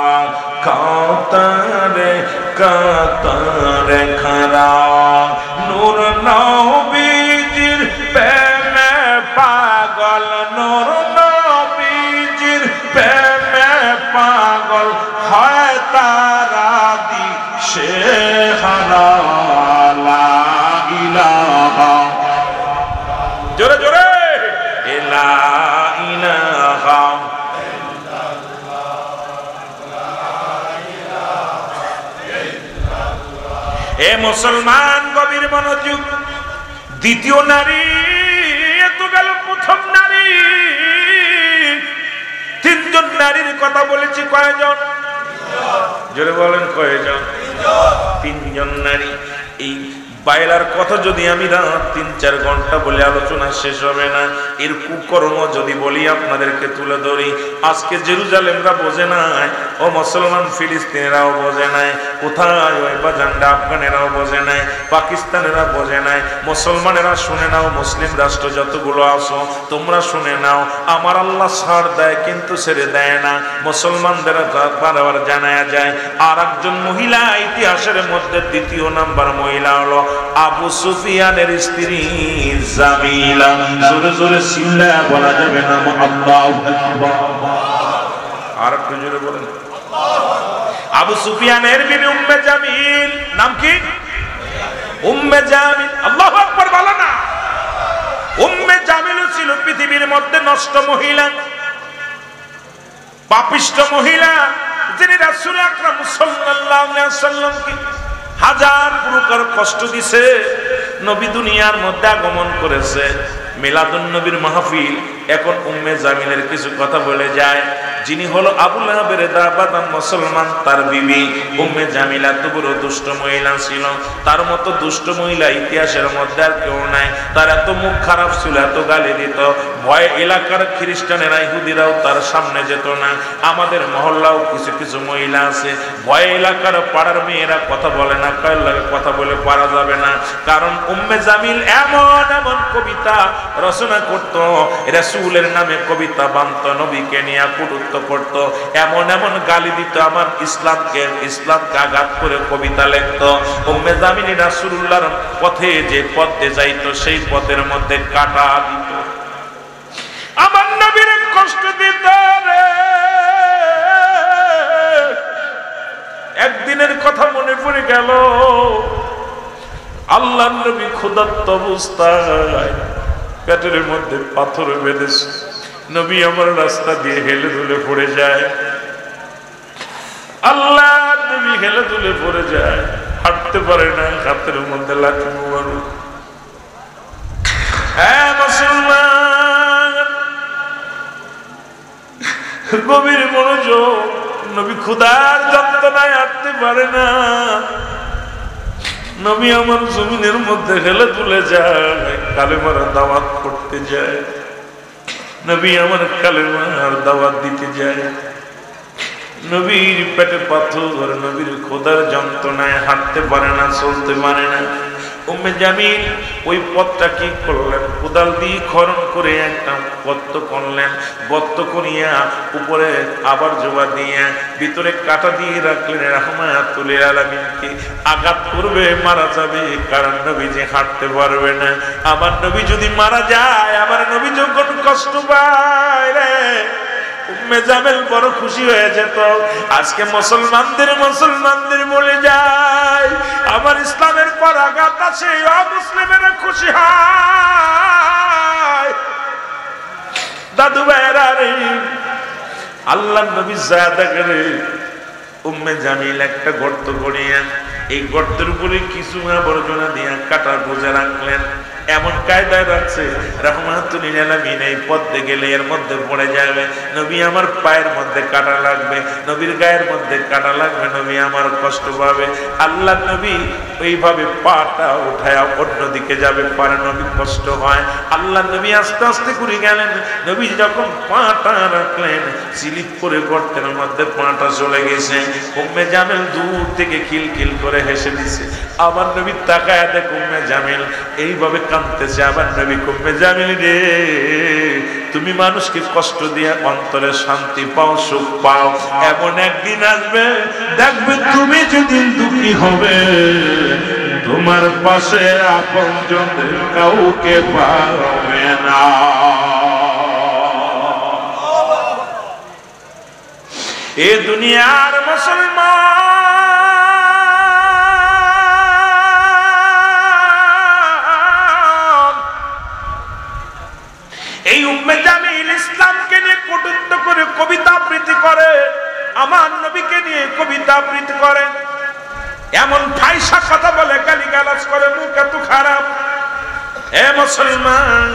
কাতারে কাতারে খারা নূর নবীজির প্রেমে পাগল, নূর নবীজির প্রেমে পাগল হয় তারা দিশে হারা। লা ইলাহা জোরে জোরে লা ইলাহা এ মুসলমান গভীর মনোযোগ। দ্বিতীয় নারী এত গেল প্রথম নারী, তিনজন নারীর কথা বলেছি। কয়জন? জোরে বলেন কয়জন? তিনজন নারী। এই বাইলার কথা যদি আমি রাত তিন চার ঘন্টা বলে আলোচনা শেষ হবে না। এর কুকর্ম যদি বলি আপনাদেরকে তুলে ধরি। আজকে জেরুজালেমরা বোঝে নাই, ও মুসলমান ফিলিস্তিনেরাও বোঝে নাই, কোথায় ওই বাজান্ডা আফগানেরাও বোঝে নাই, পাকিস্তানেরা বোঝে নাই। মুসলমানেরা শুনে নাও, মুসলিম রাষ্ট্র যতগুলো আসো তোমরা শুনে নাও, আমার আল্লাহ ছাড় দেয় কিন্তু ছেড়ে দেয় না। মুসলমানদের বারবার জানায়া যায়। আর একজন মহিলা ইতিহাসের মধ্যে দ্বিতীয় নাম্বার মহিলা হলো আবু সুফিয়ানের স্ত্রী জামিলা। জোরে জোরে সিল্লা বলা যাবে না আল্লাহু আকবার। আর একটু জোরে বলেন। আবু সুফিয়ানের বিবি উম্মে জামিল। নাম কি? উম্মে জামিল। আল্লাহু আকবার বলো না। উম্মে জামিল ছিল পৃথিবীর মধ্যে নষ্ট মহিলা, পাপিষ্ট মহিলা, যিনি রাসূল আকরাম সাল্লাল্লাহু আলাইহি ওয়াসাল্লামকে হাজার প্রকার কষ্ট দিছে। নবী দুনিয়ার মধ্যে আগমন করেছে, মিলাদুন নবীর মাহফিল। এখন উম্মে জামিলের কিছু কথা বলে যায়। যিনি হলো আবু লাহাবের দাবাদান মুসলমান, তার বিবি উম্মে জামিলা এত বড় দুষ্ট মহিলা ছিল। তার মতো দুষ্ট মহিলা ইতিহাসের মধ্যে আর কেউ নাই। তার এত মুখ খারাপ ছিল, এত গালি দিত, ভয় এলাকার খ্রিস্টানেরা ইহুদিরাও তার সামনে যেত না। আমাদের মহল্লাও কিছু কিছু মহিলা আছে, ভয় এলাকার পাড়ার মেয়েরা কথা বলে না, কার লাগে কথা বলে পারা যাবে না। কারণ উম্মে জামিল এমন এমন কবিতা রচনা করত, রাসূলের নামে কবিতা বানত, নবীকে নিয়ে কটূক্ত করত, এমন এমন গালি দিত, আমার ইসলামকে ইসলামকে আঘাত করে কবিতা লিখত। উম্মে জামিল রাসূলুল্লাহর পথে যে পথে যাইতো সেই পথের মধ্যে কাটা দিত। আমার নবীর কষ্ট দিত রে। একদিনের কথা মনে পড়ে গেল, আল্লাহর নবী ক্ষুধার্ত অবস্থায় পেটের মধ্যে পাথর বেঁধেছে, নবী আমার রাস্তা দিয়ে হেলে দুলে পড়ে যায়। আল্লাহ নবী হেলে দুলে পড়ে যায়, হাঁটতে পারে না, হাতের মধ্যে লাঠি মোবারক। হ্যাঁ মুসলমান, গভীর মনোযোগ। নবী ক্ষুধার যন্ত্রণায় হাঁটতে পারে না, নবী আমার জমিনের মধ্যে হেলে তুলে যায়, কালেমার দাওয়াত করতে যায়। নবী আমার কালেমার দাওয়াত দিতে যায়। নবীর পেটে পাথর, নবীর খোদার যন্ত্রণায় হাঁটতে পারে না, চলতে পারে না। উম্মে জামিল ওই পথটা কি করলেন, কোদাল দিয়ে খনন করে একটা গর্ত করলেন, গর্ত করিয়া উপরে আবার জোয়া দিয়ে ভিতরে কাটা দিয়ে রাখলেন। রাহমাতুল আলামিনকে আঘাত করবে, মারা যাবে, কারণ নবী যে হাঁটতে পারবে না। আমার নবী যদি মারা যায়, আমার নবী যখন কষ্ট পায় রে, উম্মে জামিল বড় খুশি হয়ে যেত। আজকে মুসলমানদের মুসলমানদের বলে যায়, আমার ইসলামের পর আঘাত আছে, অমুসলিমেরা খুশি হয়। দাদু ভাইরা রে, আল্লাহ নবী জাদা করে উম্মে জামিল একটা গর্ত করিয়া এই গর্তের উপরে কিছু আবর্জনা দিয়া কাটার বোঝা রাখলেন। এমন কায়দায় রাখছে রাহমাতুল আলামিন এই পথে গেলে এর মধ্যে পড়ে যাবে, নবী আমার পায়ের মধ্যে কাটা লাগবে, নবীর গায়ের মধ্যে কাটা লাগবে, নবী আমার কষ্ট পাবে। আল্লাহ নবী এইভাবে পাটা উঠায় অন্যদিকে যাবে, পারে নবী কষ্ট হয়। আল্লাহ নবী আস্তে আস্তে করে গেলেন। নবী যখন পাটা রাখলেন, স্লিপ করে গর্তের মধ্যে পাটা চলে গেছে। উম্মে জামিল দূর থেকে খিলখিল করে হেসে দিছে। আবার নবী তাকায় দেখ উম্মে জামিল এইভাবে কাঁদতেছে। আবার নবী উম্মে জামিল রে, তুমি মানুষকে কষ্ট দিয়ে অন্তরে শান্তি পাও, সুখ পাও, এমন একদিন আসবে দেখবে তুমি যেদিন দুঃখী হবে, তোমার পাশে আপনজনদের কাউকে পাবে না। এ দুনিয়ার মুসলমান, এই উম্মে জামিল ইসলামকে নিয়ে কটূক্ত করে কবিতা আবৃত্তি করে, আমার নবীকে নিয়ে কবিতা আবৃত্তি করে, এমন ফাইসা কথা বলে, গালিগালাজ করে, মুখ এত খারাপ। এ মুসলমান,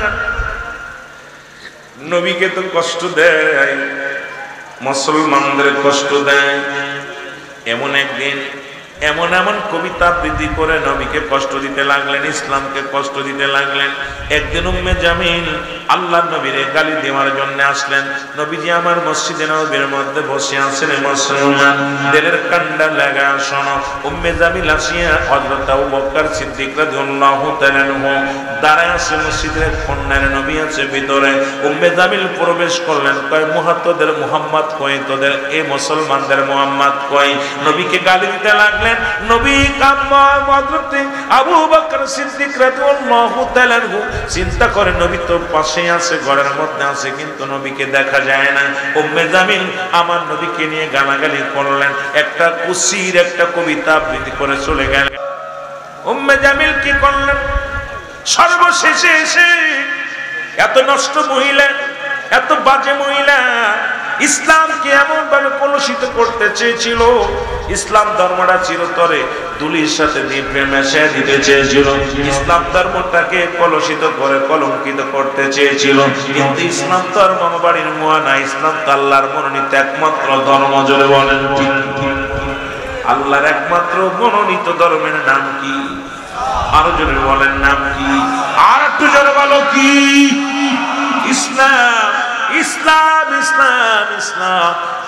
নবীকে তো কষ্ট দেয়, মুসলমানদের কষ্ট দেয়। এমন একদিন এমন এমন কবিতা আবৃত্তি করে নবীকে কষ্ট দিতে লাগলেন, ইসলামকে কষ্ট দিতে লাগলেন। একদিন উম্মে জামিল আল্লাহ নবীর গালি দেওয়ার জন্য আসলেন। নবীজি আমার মসজিদে নববীর মধ্যে বসে আছেন। মুসলমান দিলের কান্ডা লাগা শোনো, উম্মে জামিল আসিয়া হযরত আবু বকর সিদ্দিক রাদিয়াল্লাহু তাআলা আনহু দাঁড়ায় আছে, মসজিদের কোণায় নবী আছে ভিতরে। উম্মে জামিল প্রবেশ করলেন, কয় মুহাত্তদের মুহাম্মদ কই, তোদের এই মুসলমানদের মুহাম্মদ কই। নবীকে গালি দিতে লাগলেন। নবী কাম্মা হযরত আবু বকর সিদ্দিক রাদিয়াল্লাহু তাআলা আনহু চিন্তা করে নবী তো পাশে আছে, ঘরের মধ্যে আছে, কিন্তু নবীকে দেখা যায় না। উম্মে জামিল আমার নবীকে নিয়ে গালাগালি করলেন, একটা কুসির একটা কবিতা আবৃত্তি করে চলে গেলেন। উম্মে জামিল কি করলেন, সর্বশেষে এসে এত নষ্ট মহিলা, এত বাজে মহিলা ইসলামকে এমন ভাবে কলুষিত করতে চেয়েছিল, ইসলাম ধর্মটা চিরতরে দুলির সাথে দিয়ে মেশায় দিতে চেয়েছিল, ইসলাম ধর্মটাকে কলুষিত করে কলঙ্কিত করতে চেয়েছিল। কিন্তু ইসলাম তো আর মামাবাড়ির মুয়া না, ইসলাম তো আল্লাহর মনোনীত একমাত্র ধর্ম। জোরে বলেন ঠিক। আল্লাহর একমাত্র মনোনীত ধর্মের নাম কি? আরো জোরে বলেন নাম কি? আর একটু জোরে বলো কি? ইসলাম। ইসলাম ইসলাম ইসলাম।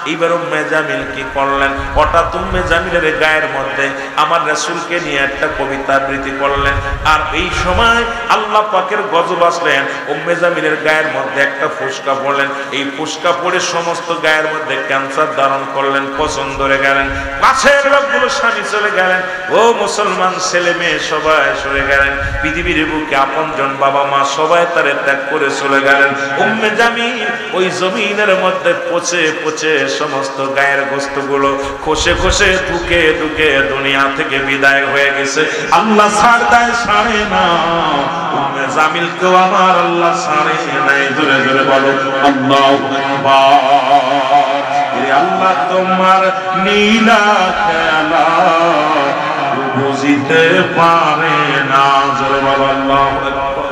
এইবার উম্মে জামিল কি করলেন, হঠাৎ উম্মে জামিলের গায়ের মধ্যে আমার রাসূলকে নিয়ে একটা কবিতা আবৃত্তি করলেন। আর এই সময় আল্লাহ পাকের গজব আসলেন, উম্মে জামিলের গায়ের মধ্যে একটা ফুসকা পড়লেন। এই ফুসকা পড়ে সমস্ত গায়ের মধ্যে ক্যান্সার ধারণ করলেন, পছন্দ ধরে গেলেন। পাশের লোকগুলো স্বামী চলে গেলেন, ও মুসলমান ছেলে মেয়ে সবাই সরে গেলেন। পৃথিবীর বুকে আপনজন বাবা মা সবাই তারে ত্যাগ করে চলে গেলেন। উম্মে জামিল ওই জমিনের মধ্যে পচে পচে সমস্ত গায়ের গোস্তগুলো খসে খসে ধুকে ধুকে দুনিয়া থেকে বিদায় হয়ে গেছে। আল্লাহ ছাড় দেয় ছাড়ে না, উম্মে জামিলকেও আমার আল্লাহ ছাড়ে নাই। জোরে জোরে বলো আল্লাহু আকবার। আল্লাহ তোমার নীলা খেলা বুঝিতে পারে না। জোরে বলো আল্লাহু আকবার।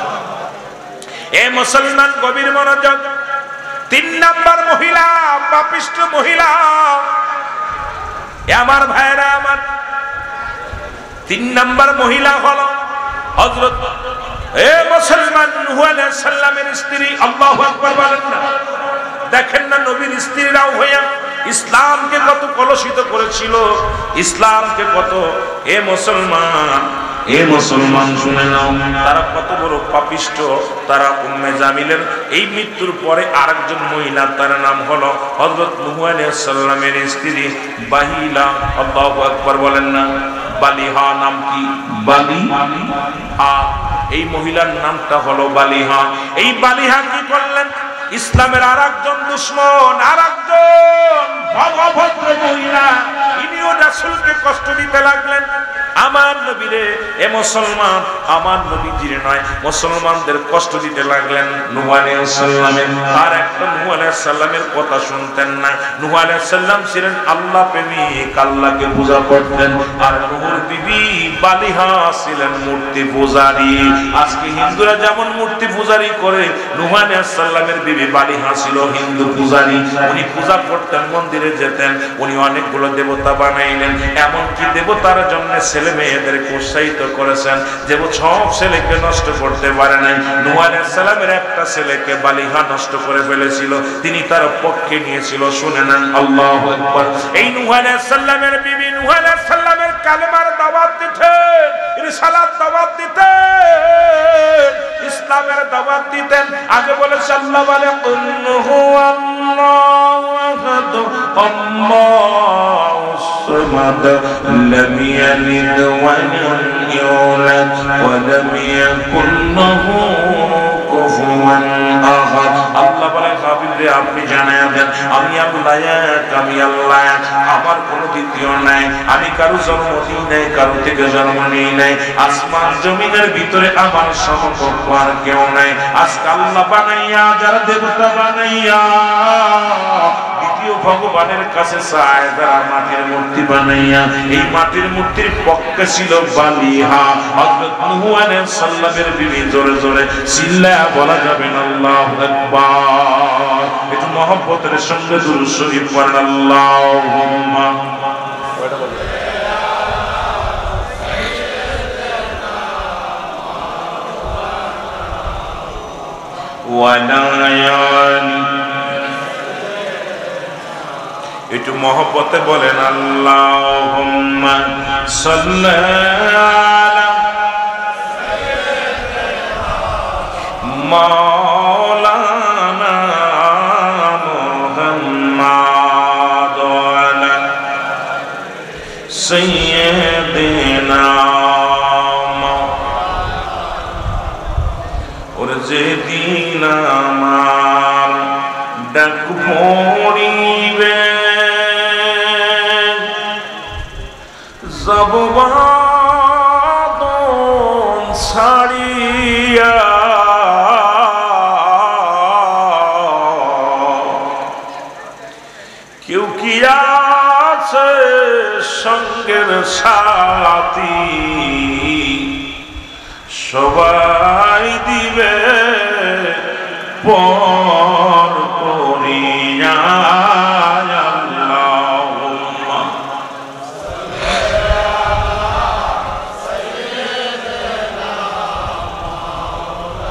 এ মুসলমান গভীর মনোযোগ। তিন নাম্বার মহিলা, পাপিষ্ঠ মহিলা, আমার ভাইরা আমার, তিন নাম্বার মহিলা হলো হযরত এ মুসলমান নূহ আলাইহিস সালামের স্ত্রী। আল্লাহু আকবার বলেন না। দেখেন না নবীর স্ত্রীরাও হইয়া ইসলামকে কত কলুষিত করেছিল, ইসলামকে কত, এ মুসলমান এ মুসলমান শুনে নাও, তারা কত বড় পাপিষ্ঠ। তারা উম্মে জামিলের এই মৃত্যুর পরে আরেকজন মহিলা, তার নাম হলো হযরত নূহ আলাইহিস সালামের স্ত্রী বালিহা। আল্লাহু আকবার বলেন না। বালিহা নাম কি? বালিহা। এই মহিলার নামটা হলো বালিহা। এই বালিহা কি করলেন? ইসলামের আরেকজন দুশমন, আরেকজন অভদ্র মহিলা, ইনিও রাসূলকে কষ্ট দিতে লাগলেন। আমার নবীরে, এ মুসলমান, আমার নবীজির নয়, মুসলমানদের কষ্ট দিতে লাগলেন। নূহ আলাইহিস সালামের আর একটা নূহ আলাইহিস সালামের কথা শুনতেন না। নূহ আলাইহিস সালাম ছিলেন আল্লাহ প্রেমিক, আল্লাহকে পূজা করতেন। আর নূহর বিবি বালিহা ছিলেন মূর্তি পূজারী। আজকে হিন্দুরা যেমন মূর্তি পূজারী করে, নূহ আলাইহিস সালামের বিবি বালিহা ছিল হিন্দু পূজারী। উনি পূজা করতেন, মন্দিরে যেতেন, উনি অনেকগুলো দেবতা বানাইলেন। এমনকি দেবতার জন্য ছেলে মেয়েদেরকে উৎসাহিত করেছেন, যে সব ছেলেকে নষ্ট করতে পারে নাই। নূহ আলাইহিস সালামের একটা ছেলেকে বালিহা নষ্ট করে ফেলেছিল, তিনি তার পক্ষে নিয়েছিল। শুনে নেন আল্লাহু আকবার। এই নূহ আলাইহিস সালামের বিবি নূহ আলাইহিস সালামের কালেমার দাওয়াত দিতেন, রিসালাত দাওয়াত দিতেন, ইসলামের দাওয়াত দিতেন। আগে বলেছে আল্লাহ বলে কুল হুয়াল্লাহু আহাদ আল্লাহুস সামাদ লাম ইয়ালিদ ওয়া লাম ইউলাদ ওয়া লাম ইয়াকুল লাহু কুফুয়ান আহাদ। আল্লাহ বলে হাবিব রে, আপনি জানায়া দেন আমি আল্লাহ এক, আমি আল্লাহ এক, আমার কোনো দ্বিতীয় নাই। আমি কারো জন্ম দিই নাই, কারো থেকে জন্ম নিই নাই। আসমান জমিনের ভিতরে আমার সমকক্ষ আর কেউ নাই। আজকে আল্লাহ বানাইয়া, যারা দেবতা বানাইয়া দ্বিতীয় ভগবানের কাছে চায়, যারা মাটির মূর্তি বানাইয়া, এই মাটির মূর্তির পক্ষে ছিল বালিহা। হযরত নূহ আলাইহিস সালামের বিবি। জোরে জোরে চিল্লায়া বলা যাবে না আল্লাহু আকবার। একটু মহব্বতের সঙ্গে দুরূদ শরীফ পড়েন আল্লাহুম্মা। একটু মহব্বতে বলেন আল্লাহুম্মা সাল্লি আলা মাওলানা মুহাম্মাদ ওয়া আলা সাইয়্যিদিনা। ওর যেদিন আমার ডাক পড়িবে, যাব বাদন ছাড়িয়া, কেউ কি আছে সঙ্গের সাথী, সবাই দিবে পর করিয়া। আল্লাহুম্মা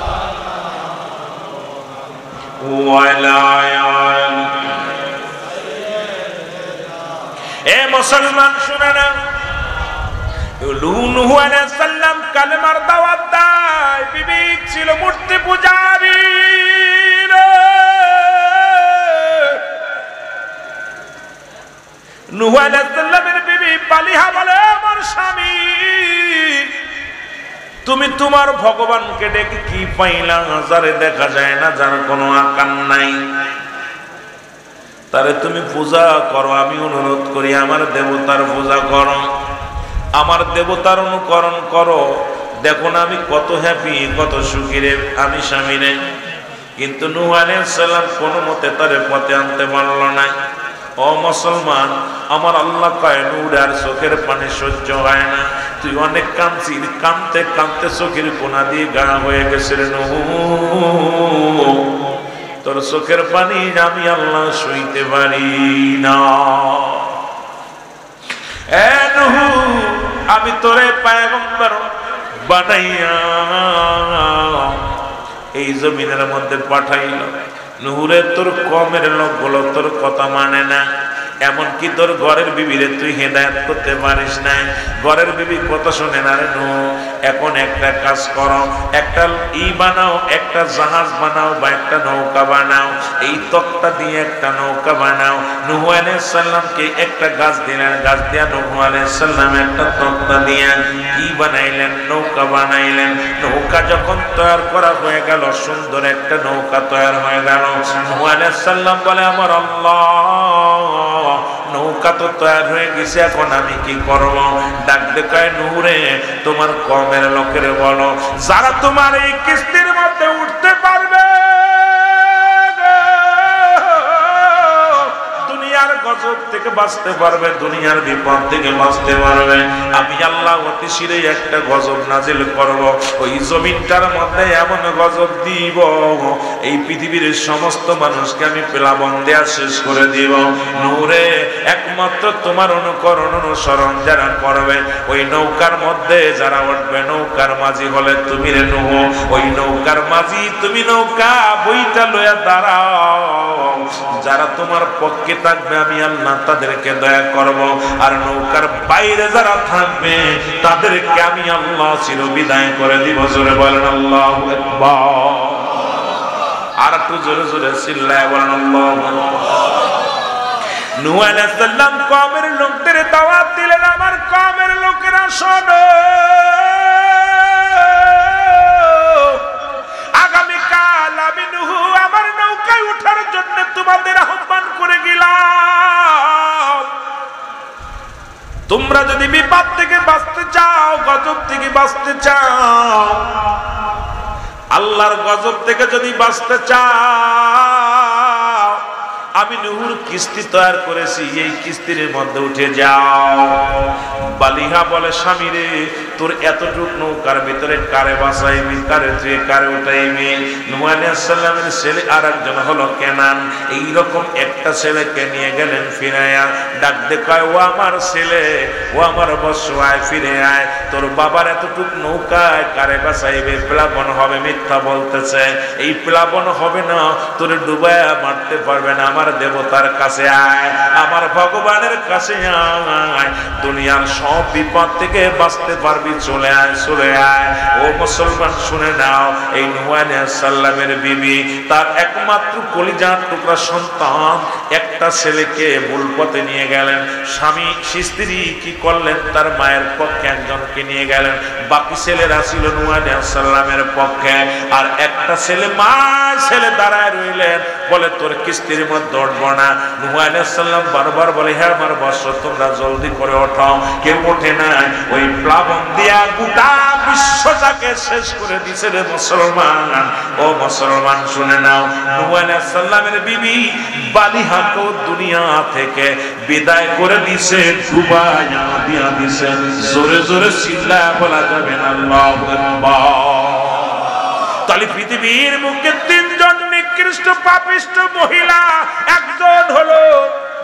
ওয়া আলা আলি মুসলমান শুনে না, নূহ আলাইহিস সালাম কালেমার দাওয়াত দেয়, বিবি ছিল মূর্তি পূজারী। নূহ আলাইহিস সালামের বিবি বালিহা বলে, আমার স্বামী তুমি তোমার ভগবানকে ডেকে কি পাইলা? যারে দেখা যায় না, যার কোনো আকার নাই, তারে তুমি পূজা করো। আমি অনুরোধ করি আমার দেবতার পূজা করো, আমার দেবতার অনুকরণ করো। দেখো না আমি কত হ্যাপি, কত সুখী রে আমি স্বামী রে। কিন্তু নূহ আলাইহিস সালাম কোনো মতে তারে পথে আনতে পারল না। ও মুসলমান, আমার আল্লাহ কয় নূর আর চোখের পানি সহ্য হয় না, তুই অনেক কাঁদছিস, কাঁদতে কাঁদতে চোখের কোনা দিয়ে গাঢ় হয়ে গেছে রে নূহ, তোর চোখের পানি আমি আল্লাহ সইতে পারি না। এ নূহ, আমি তোরে পয়গম্বর বানাইয়া এই জমিনের মধ্যে পাঠাইল। নূরে তোর কমের লোকগুলো তোর কথা মানে না, এমনকি তোর ঘরের বিবিরে তুই হেদায়েত করতে পারিস না, ঘরের বিবি কথা শোনে না রে নূহ। এখন একটা কাজ করো, একটা ই বানাও, একটা জাহাজ বানাও বা একটা নৌকা বানাও, এই তক্তা দিয়ে একটা নৌকা বানাও। নূহ আলাইহিস সালামকে একটা গাছ দিলেন, গাছ দিয়া নূহ আলাইহিস সালাম একটা তক্তা দিয়ে কি বানাইলেন? নৌকা বানাইলেন। নৌকা যখন তৈরি করা হয়ে গেল, সুন্দর একটা নৌকা তৈরি হয়ে গেল। নূহ আলাইহিস সালাম বলে, আমার আল্লাহ, নৌকা তো তৈরি হয়ে গেছে, এখন আমি কি করব? ডাক দেখায়, নূহ রে, তোমার কমের লোকের বলো, যারা তোমার এই কিস্তির মধ্যে উঠতে পারবে, দুনিয়ার গজব থেকে বাঁচতে পারবে, দুনিয়ার বিপদ থেকে বাঁচতে পারবে, আমি আল্লাহ অতি শীঘ্রই একটা গজব নাজিল করব। ওই জমিনটার মধ্যে এমন গজব দিব, এই পৃথিবীর সমস্ত মানুষকে আমি প্লাবন দেয়া শেষ করে দিব। নূরে, একমাত্র তোমার অনুকরণ অনুসরণ যারা করবে, ওই নৌকার মধ্যে যারা উঠবে, নৌকার মাঝি হলে তুমি রে নূহ। ওই নৌকার মাঝি তুমি, নৌকা বইটা লইয়া দাঁড়াও, যারা তোমার পক্ষে থাকবে আমি আল্লাহ তাদেরকে দয়া করব, আর নৌকার বাইরে যারা থাকবে তাদেরকে আমি আল্লাহ চির বিদায় করে দিব। জোরে বলেন আল্লাহু আকবার। আর একটু জোরে জোরে চিল্লায় বলেন আল্লাহু আকবার। নূহ আলাইহিস সালাম কওমের লোকদের দাওয়াত দিলেন, আমার কওমের লোকেরা শোনো, আগামীকাল আমি নূহ আমার নৌকায় ওঠার জন্য তোমাদের আহ্বান করে গেলাম। তোমরা যদি বিপদ থেকে বাঁচতে চাও, গজব থেকে বাঁচতে চাও, আল্লাহর গজব থেকে যদি বাঁচতে চাও, আমি নূহর কিস্তি তৈরি করেছি, এই কিস্তির মধ্যে উঠে যাও। বালিহা বলে, স্বামী রে, তোর এতটুক নৌকার ভিতরে কারে বাঁচাইবি, কারে তুই কারে উঠাইবি? নূহ আলাইহিস সালামের ছেলে আর একজন হলো কেনান, এইরকম একটা ছেলেকে নিয়ে গেলেন ফিরাইয়া। ডাক দেখায়, ও আমার ছেলে, ও আমার বৎস, আয় ফিরে আয়, তোর বাবার এতটুক নৌকায় কারে বাঁচাইবে? প্লাবন হবে। মিথ্যা বলতেছে, এই প্লাবন হবে না, তোর ডুবায় মারতে পারবে না। আমার দেবতার কাছে আয়, আমার ভগবানের কাছে আয়, দুনিয়ার সব বিপদ থেকে বাঁচতে পারবি, চলে আয়, চলে আয়। ও মুসলমান শুনে নাও, এই নূহ আলাইহিস সালামের বিবি তার একমাত্র কলিজার টুকরা সন্তান একটা ছেলেকে ভুল পথে নিয়ে গেলেন। স্বামী স্ত্রী কি করলেন? তার মায়ের পক্ষে একজনকে নিয়ে গেলেন, বাকি ছেলেরা ছিল নূহ আলাইহিস সালামের পক্ষে। আর একটা ছেলে, মা ছেলে দাঁড়ায় রইলেন, বলে তোর কিস্তির মধ্যে উঠবো না। নূহ আলাইহিস সালাম বারবার বলে, হ্যাঁ আমার বৎস, তোমরা জলদি করে ওঠো। কেউ ওঠে না। ওই প্লাবন দিয়া গোটা বিশ্বটাকে শেষ করে দিছে রে মুসলমান। ও মুসলমান শুনে নাও, নূহ আলাইহিস সালামের বিবি বালিহাকে দুনিয়া থেকে বিদায় করে দিছে, ডুবাইয়া দিয়া দিছে। জোরে জোরে চিল্লায় বলা যাবে না আল্লাহু আকবার। তাহলে পৃথিবীর মুখে তিনজন নিকৃষ্ট পাপিষ্ট মহিলা, একজন হলো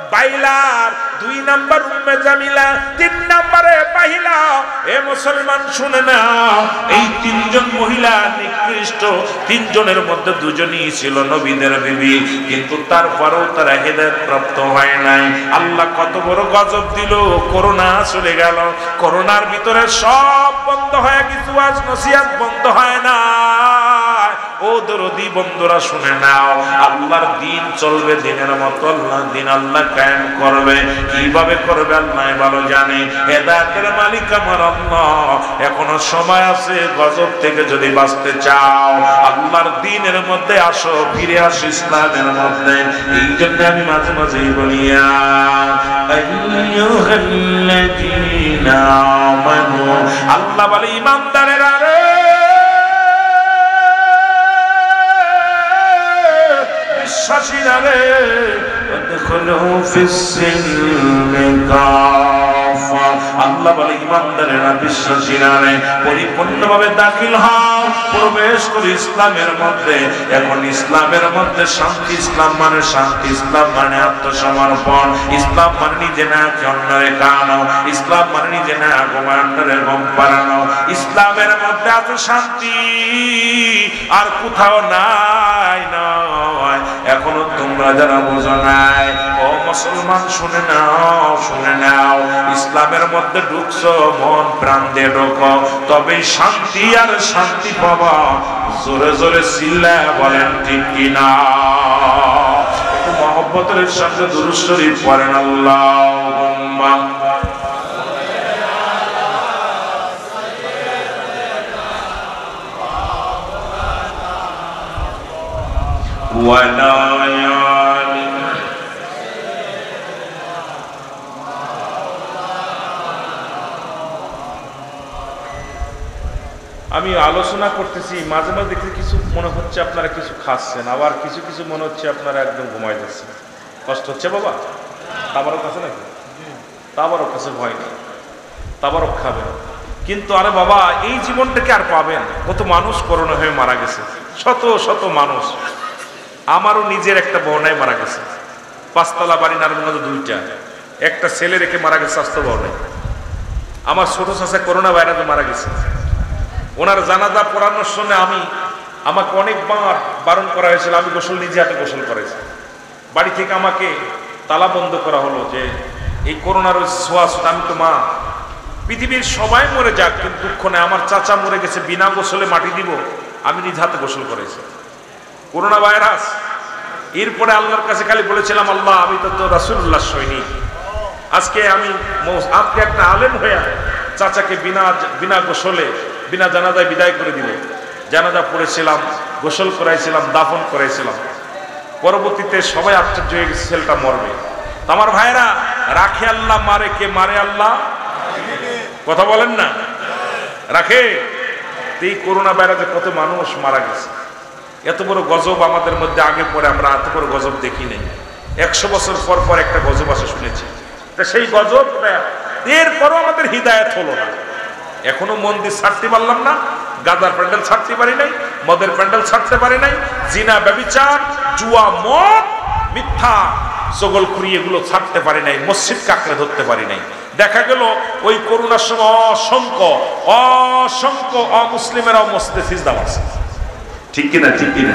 বাইলার, দুই নাম্বার উম্মে জামিলা, তিন নাম্বারে বাহিলা। এ মুসলমান শুনে নাও, এই তিনজন মহিলা নিকৃষ্ট, তিনজনের মধ্যে দুজনই ছিল নবীদের বিবি, কিন্তু তারপরেও তারা হেদায়েত প্রাপ্ত হয় নাই। আল্লাহ কত বড় গজব দিল, করোনা চলে গেল, করোনার ভিতরে সব বন্ধ হয়ে কিছু আজ নসিহত বন্ধ হয় না। ও দরদি বন্ধুরা শুনে নাও, আল্লাহর দিন চলবে দিনের মতো, আল্লাহ দিন আল্লাহ কায়েম করবে। কিভাবে করবে আল্লাহ ভালো জানে। হেদায়েতের মালিক আমার আল্লাহ। এখনো সময় আছে, গজব থেকে যদি বাঁচতে চাও আল্লাহর দিনের মধ্যে আসো, ফিরে আসো ইসলামের মধ্যে। এই জন্য আমি মাঝে মাঝেই বলি আল্লাহ বলে ইমানদারেরা রে, বিশ্বাসীরা রে, আল্লাহ বলে ইমানদারেরা বিশ্বাসীরা রে, পরিপূর্ণভাবে দাখিল হও, প্রবেশ করো ইসলামের মধ্যে। এখন ইসলামের মধ্যে শান্তি, ইসলাম মানে শান্তি, ইসলাম মানে আত্মসমর্পণ, ইসলাম মানে নিজে না অন্যরে কানো, ইসলাম মানে নিজে না অন্যরে গম পাড়ানো। ইসলামের মধ্যে আছে শান্তি, আর কোথাও নাই নয়। এখনো তোমরা যারা বোঝো নাই, ও মুসলমান শুনে নাও, শুনে নাও, ইসলামের মধ্যে ঢুকছো, মন প্রাণ দিয়ে ঢোকো, তবেই শান্তি আর শান্তি পাবা। জোরে জোরে চিল্লায় বলেন ঠিক কিনা? একটু মহব্বতের সাথে দুরূদ শরীফ পড়েন। আল্লাহুম্মা ওয়ালা আমি আলোচনা করতেছি, মাঝে মাঝে দেখতে কিছু মনে হচ্ছে আপনারা কিছু খাচ্ছেন, আবার কিছু কিছু মনে হচ্ছে আপনারা একদম ঘুমাই যাচ্ছেন। কষ্ট হচ্ছে বাবা? তাবারক আছে নাকি? তাবারক আছে, ভয় নেই, তাবারক খাবেন। কিন্তু আরে বাবা, এই জীবনটাকে আর পাবেন? কত মানুষ করোনা হয়ে মারা গেছে, শত শত মানুষ। আমারও নিজের একটা বর্ণায় মারা গেছে, পাঁচতলা বাড়ি নারায়ণগঞ্জে দুইটা, একটা ছেলে রেখে মারা গেছে স্বাস্থ্য বর্ণায়। আমার ছোট চাচা করোনা ভাইরাসে মারা গেছে। ওনার জানাজা পড়ানোর সময় আমি আমাকে অনেকবার বারণ করা হয়েছিল, আমি গোসল নিজে হাতে গোসল করেছি। বাড়ি থেকে আমাকে তালা বন্ধ করা হলো যে এই করোনার ছোঁয়া। আমি তো মা, পৃথিবীর সবাই মরে যাক, কিন্তু দুঃখ নেই, আমার চাচা মরে গেছে, বিনা গোসলে মাটি দিব, আমি নিজ হাতে গোসল করেছি। করোনা ভাইরাস, এরপরে আল্লাহর কাছে খালি বলেছিলাম, আল্লাহ আমি তো রাসূলুল্লাহ সৈনিক, আজকে আমি আপনি একটা আলেম হইয়া চাচাকে বিনা বিনা গোসলে বিনা জানাজায় বিদায় করে দিল। জানাজা পড়েছিলাম, গোসল করাইছিলাম, দাফন করাইছিলাম। পরবর্তীতে সবাই আশ্চর্য হয়ে গেছে, ছেলেটা মরবে। আমার ভাইরা, রাখে আল্লাহ, মারে কে? মারে আল্লাহ। কথা বলেন না, রাখে। এই করোনা ভাইরাসে কত মানুষ মারা গেছে। এত বড় গজব আমাদের মধ্যে আগে পরে আমরা এত বড় গজব দেখি নাই। একশো বছর পর পর একটা গজব আসে শুনেছি। তা সেই গজবটা এরপরও আমাদের হিদায়াত হলো না। এখনো মন্দির ছাড়তে পারলাম না, গাঁজার প্যান্ডেল ছাড়তে পারি নাই, মদের প্যান্ডেল ছাড়তে পারি নাই, জিনা, ব্যভিচার, জুয়া, মদ, মিথ্যা, চগলখুরি এগুলো ছাড়তে পারি নাই, মসজিদ কাকড়ে ধরতে পারি নাই। দেখা গেল ওই করোনার সময় অসংখ্য অসংখ্য অমুসলিমেরাও মসজিদে সিজদা মারছে। ঠিক কিনা? ঠিক কিনা?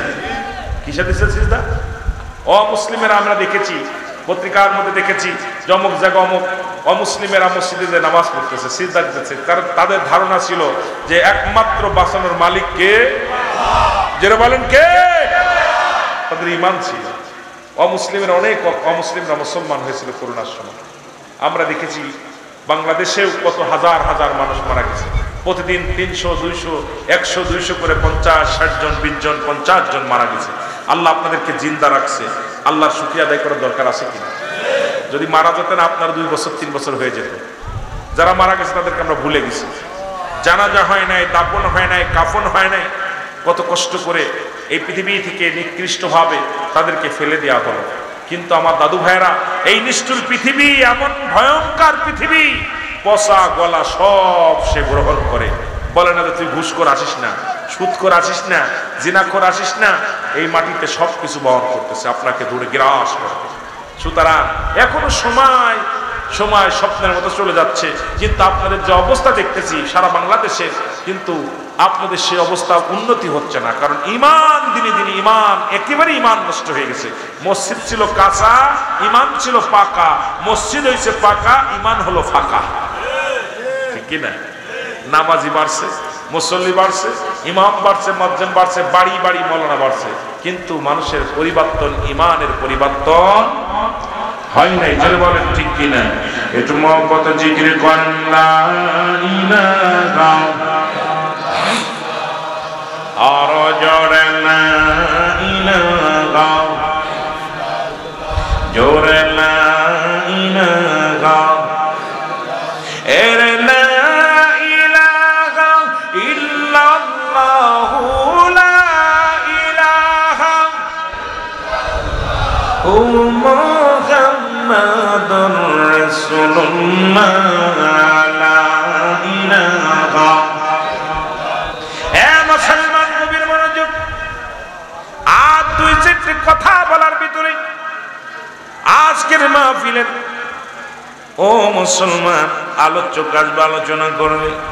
কিসে দিচ্ছে সিজদা? অমুসলিমেরা আমরা দেখেছি, পত্রিকার মধ্যে দেখেছি, জমক জায়গা অমুক অমুসলিমেরা মসজিদে নামাজ পড়তেছে, সিজদা দিতেছে। কারণ তাদের ধারণা ছিল যে একমাত্র বাঁচানোর মালিক কে? যারা বলেন কে? তাদের ঈমান ছিল। অমুসলিমের অনেক অমুসলিমরা মুসলমান হয়েছিল করোনার সময়। আমরা দেখেছি বাংলাদেশেও কত হাজার হাজার মানুষ মারা গেছে। প্রতিদিন তিনশো দুইশো একশো দুইশো করে পঞ্চাশ ষাট জন বিশ জন পঞ্চাশ জন মারা গেছে। আল্লাহ আপনাদেরকে জিন্দা রাখছে, আল্লাহর শুকরিয়া আদায় করার দরকার আছে কিনা? যদি মারা যেতেন আপনার দুই বছর তিন বছর হয়ে যেত। যারা মারা গেছে তাদেরকে আমরা ভুলে গেছি। জানাজা হয় নাই, দাফন হয় নাই, কাফন হয় নাই, কত কষ্ট করে এই পৃথিবী থেকে নিকৃষ্টভাবে তাদেরকে ফেলে দেওয়া হলো। কিন্তু আমার দাদু ভাইরা, এই নিষ্ঠুর পৃথিবী এমন ভয়ঙ্কর পৃথিবী, পচা গলা সব সে গ্রহণ করে। বলে না যে তুই ঘুষ করে আসিস না, সুদ করে আসিস না, জিনা করে আসিস না, এই মাটিতে সব কিছু বহন করতেছে, আপনাকে দূরে গ্রাস করবে। সুতরাং এখনো সময় সময় স্বপ্নের মতো চলে যাচ্ছে, কিন্তু আপনাদের যে অবস্থা দেখতেছি সারা বাংলাদেশে, কিন্তু আপনাদের সেই অবস্থা উন্নতি হচ্ছে না। কারণ ইমান দিনে দিনে ইমান একেবারে ইমান নষ্ট হয়ে গেছে। মসজিদ ছিল কাঁচা, ইমান ছিল পাকা। মসজিদ হয়েছে পাকা, ইমান হলো ফাঁকা, ঠিক কিনা? নামাজি বাড়ছে, মুসল্লি বাড়ছে, ইমাম বাড়ছে, মুয়াজ্জিন বাড়ছে, বাড়ি বাড়ি মাওলানা বাড়ছে, কিন্তু মানুষের পরিবর্তন, ইমানের পরিবর্তন হয় নাই। যারা বলেন ঠিক কিনা? একটু মহব্বত জিকির করেন লা ইলাহা, আর জোরে লা ইলাহা, জোরে লা ইলাহা, এর লা ইলাহা ইল্লাল্লাহু লা ইলাহা ও মুহাম্মাদুর রাসূলুল্লাহ লা ইলাহা। হে মুসলমান, গভীর মনোযোগ। আর দুই চারটি কথা বলার ভিতরে আজকের মাহফিলের ও মুসলমান আলোচক আসবে, আলোচনা করবে।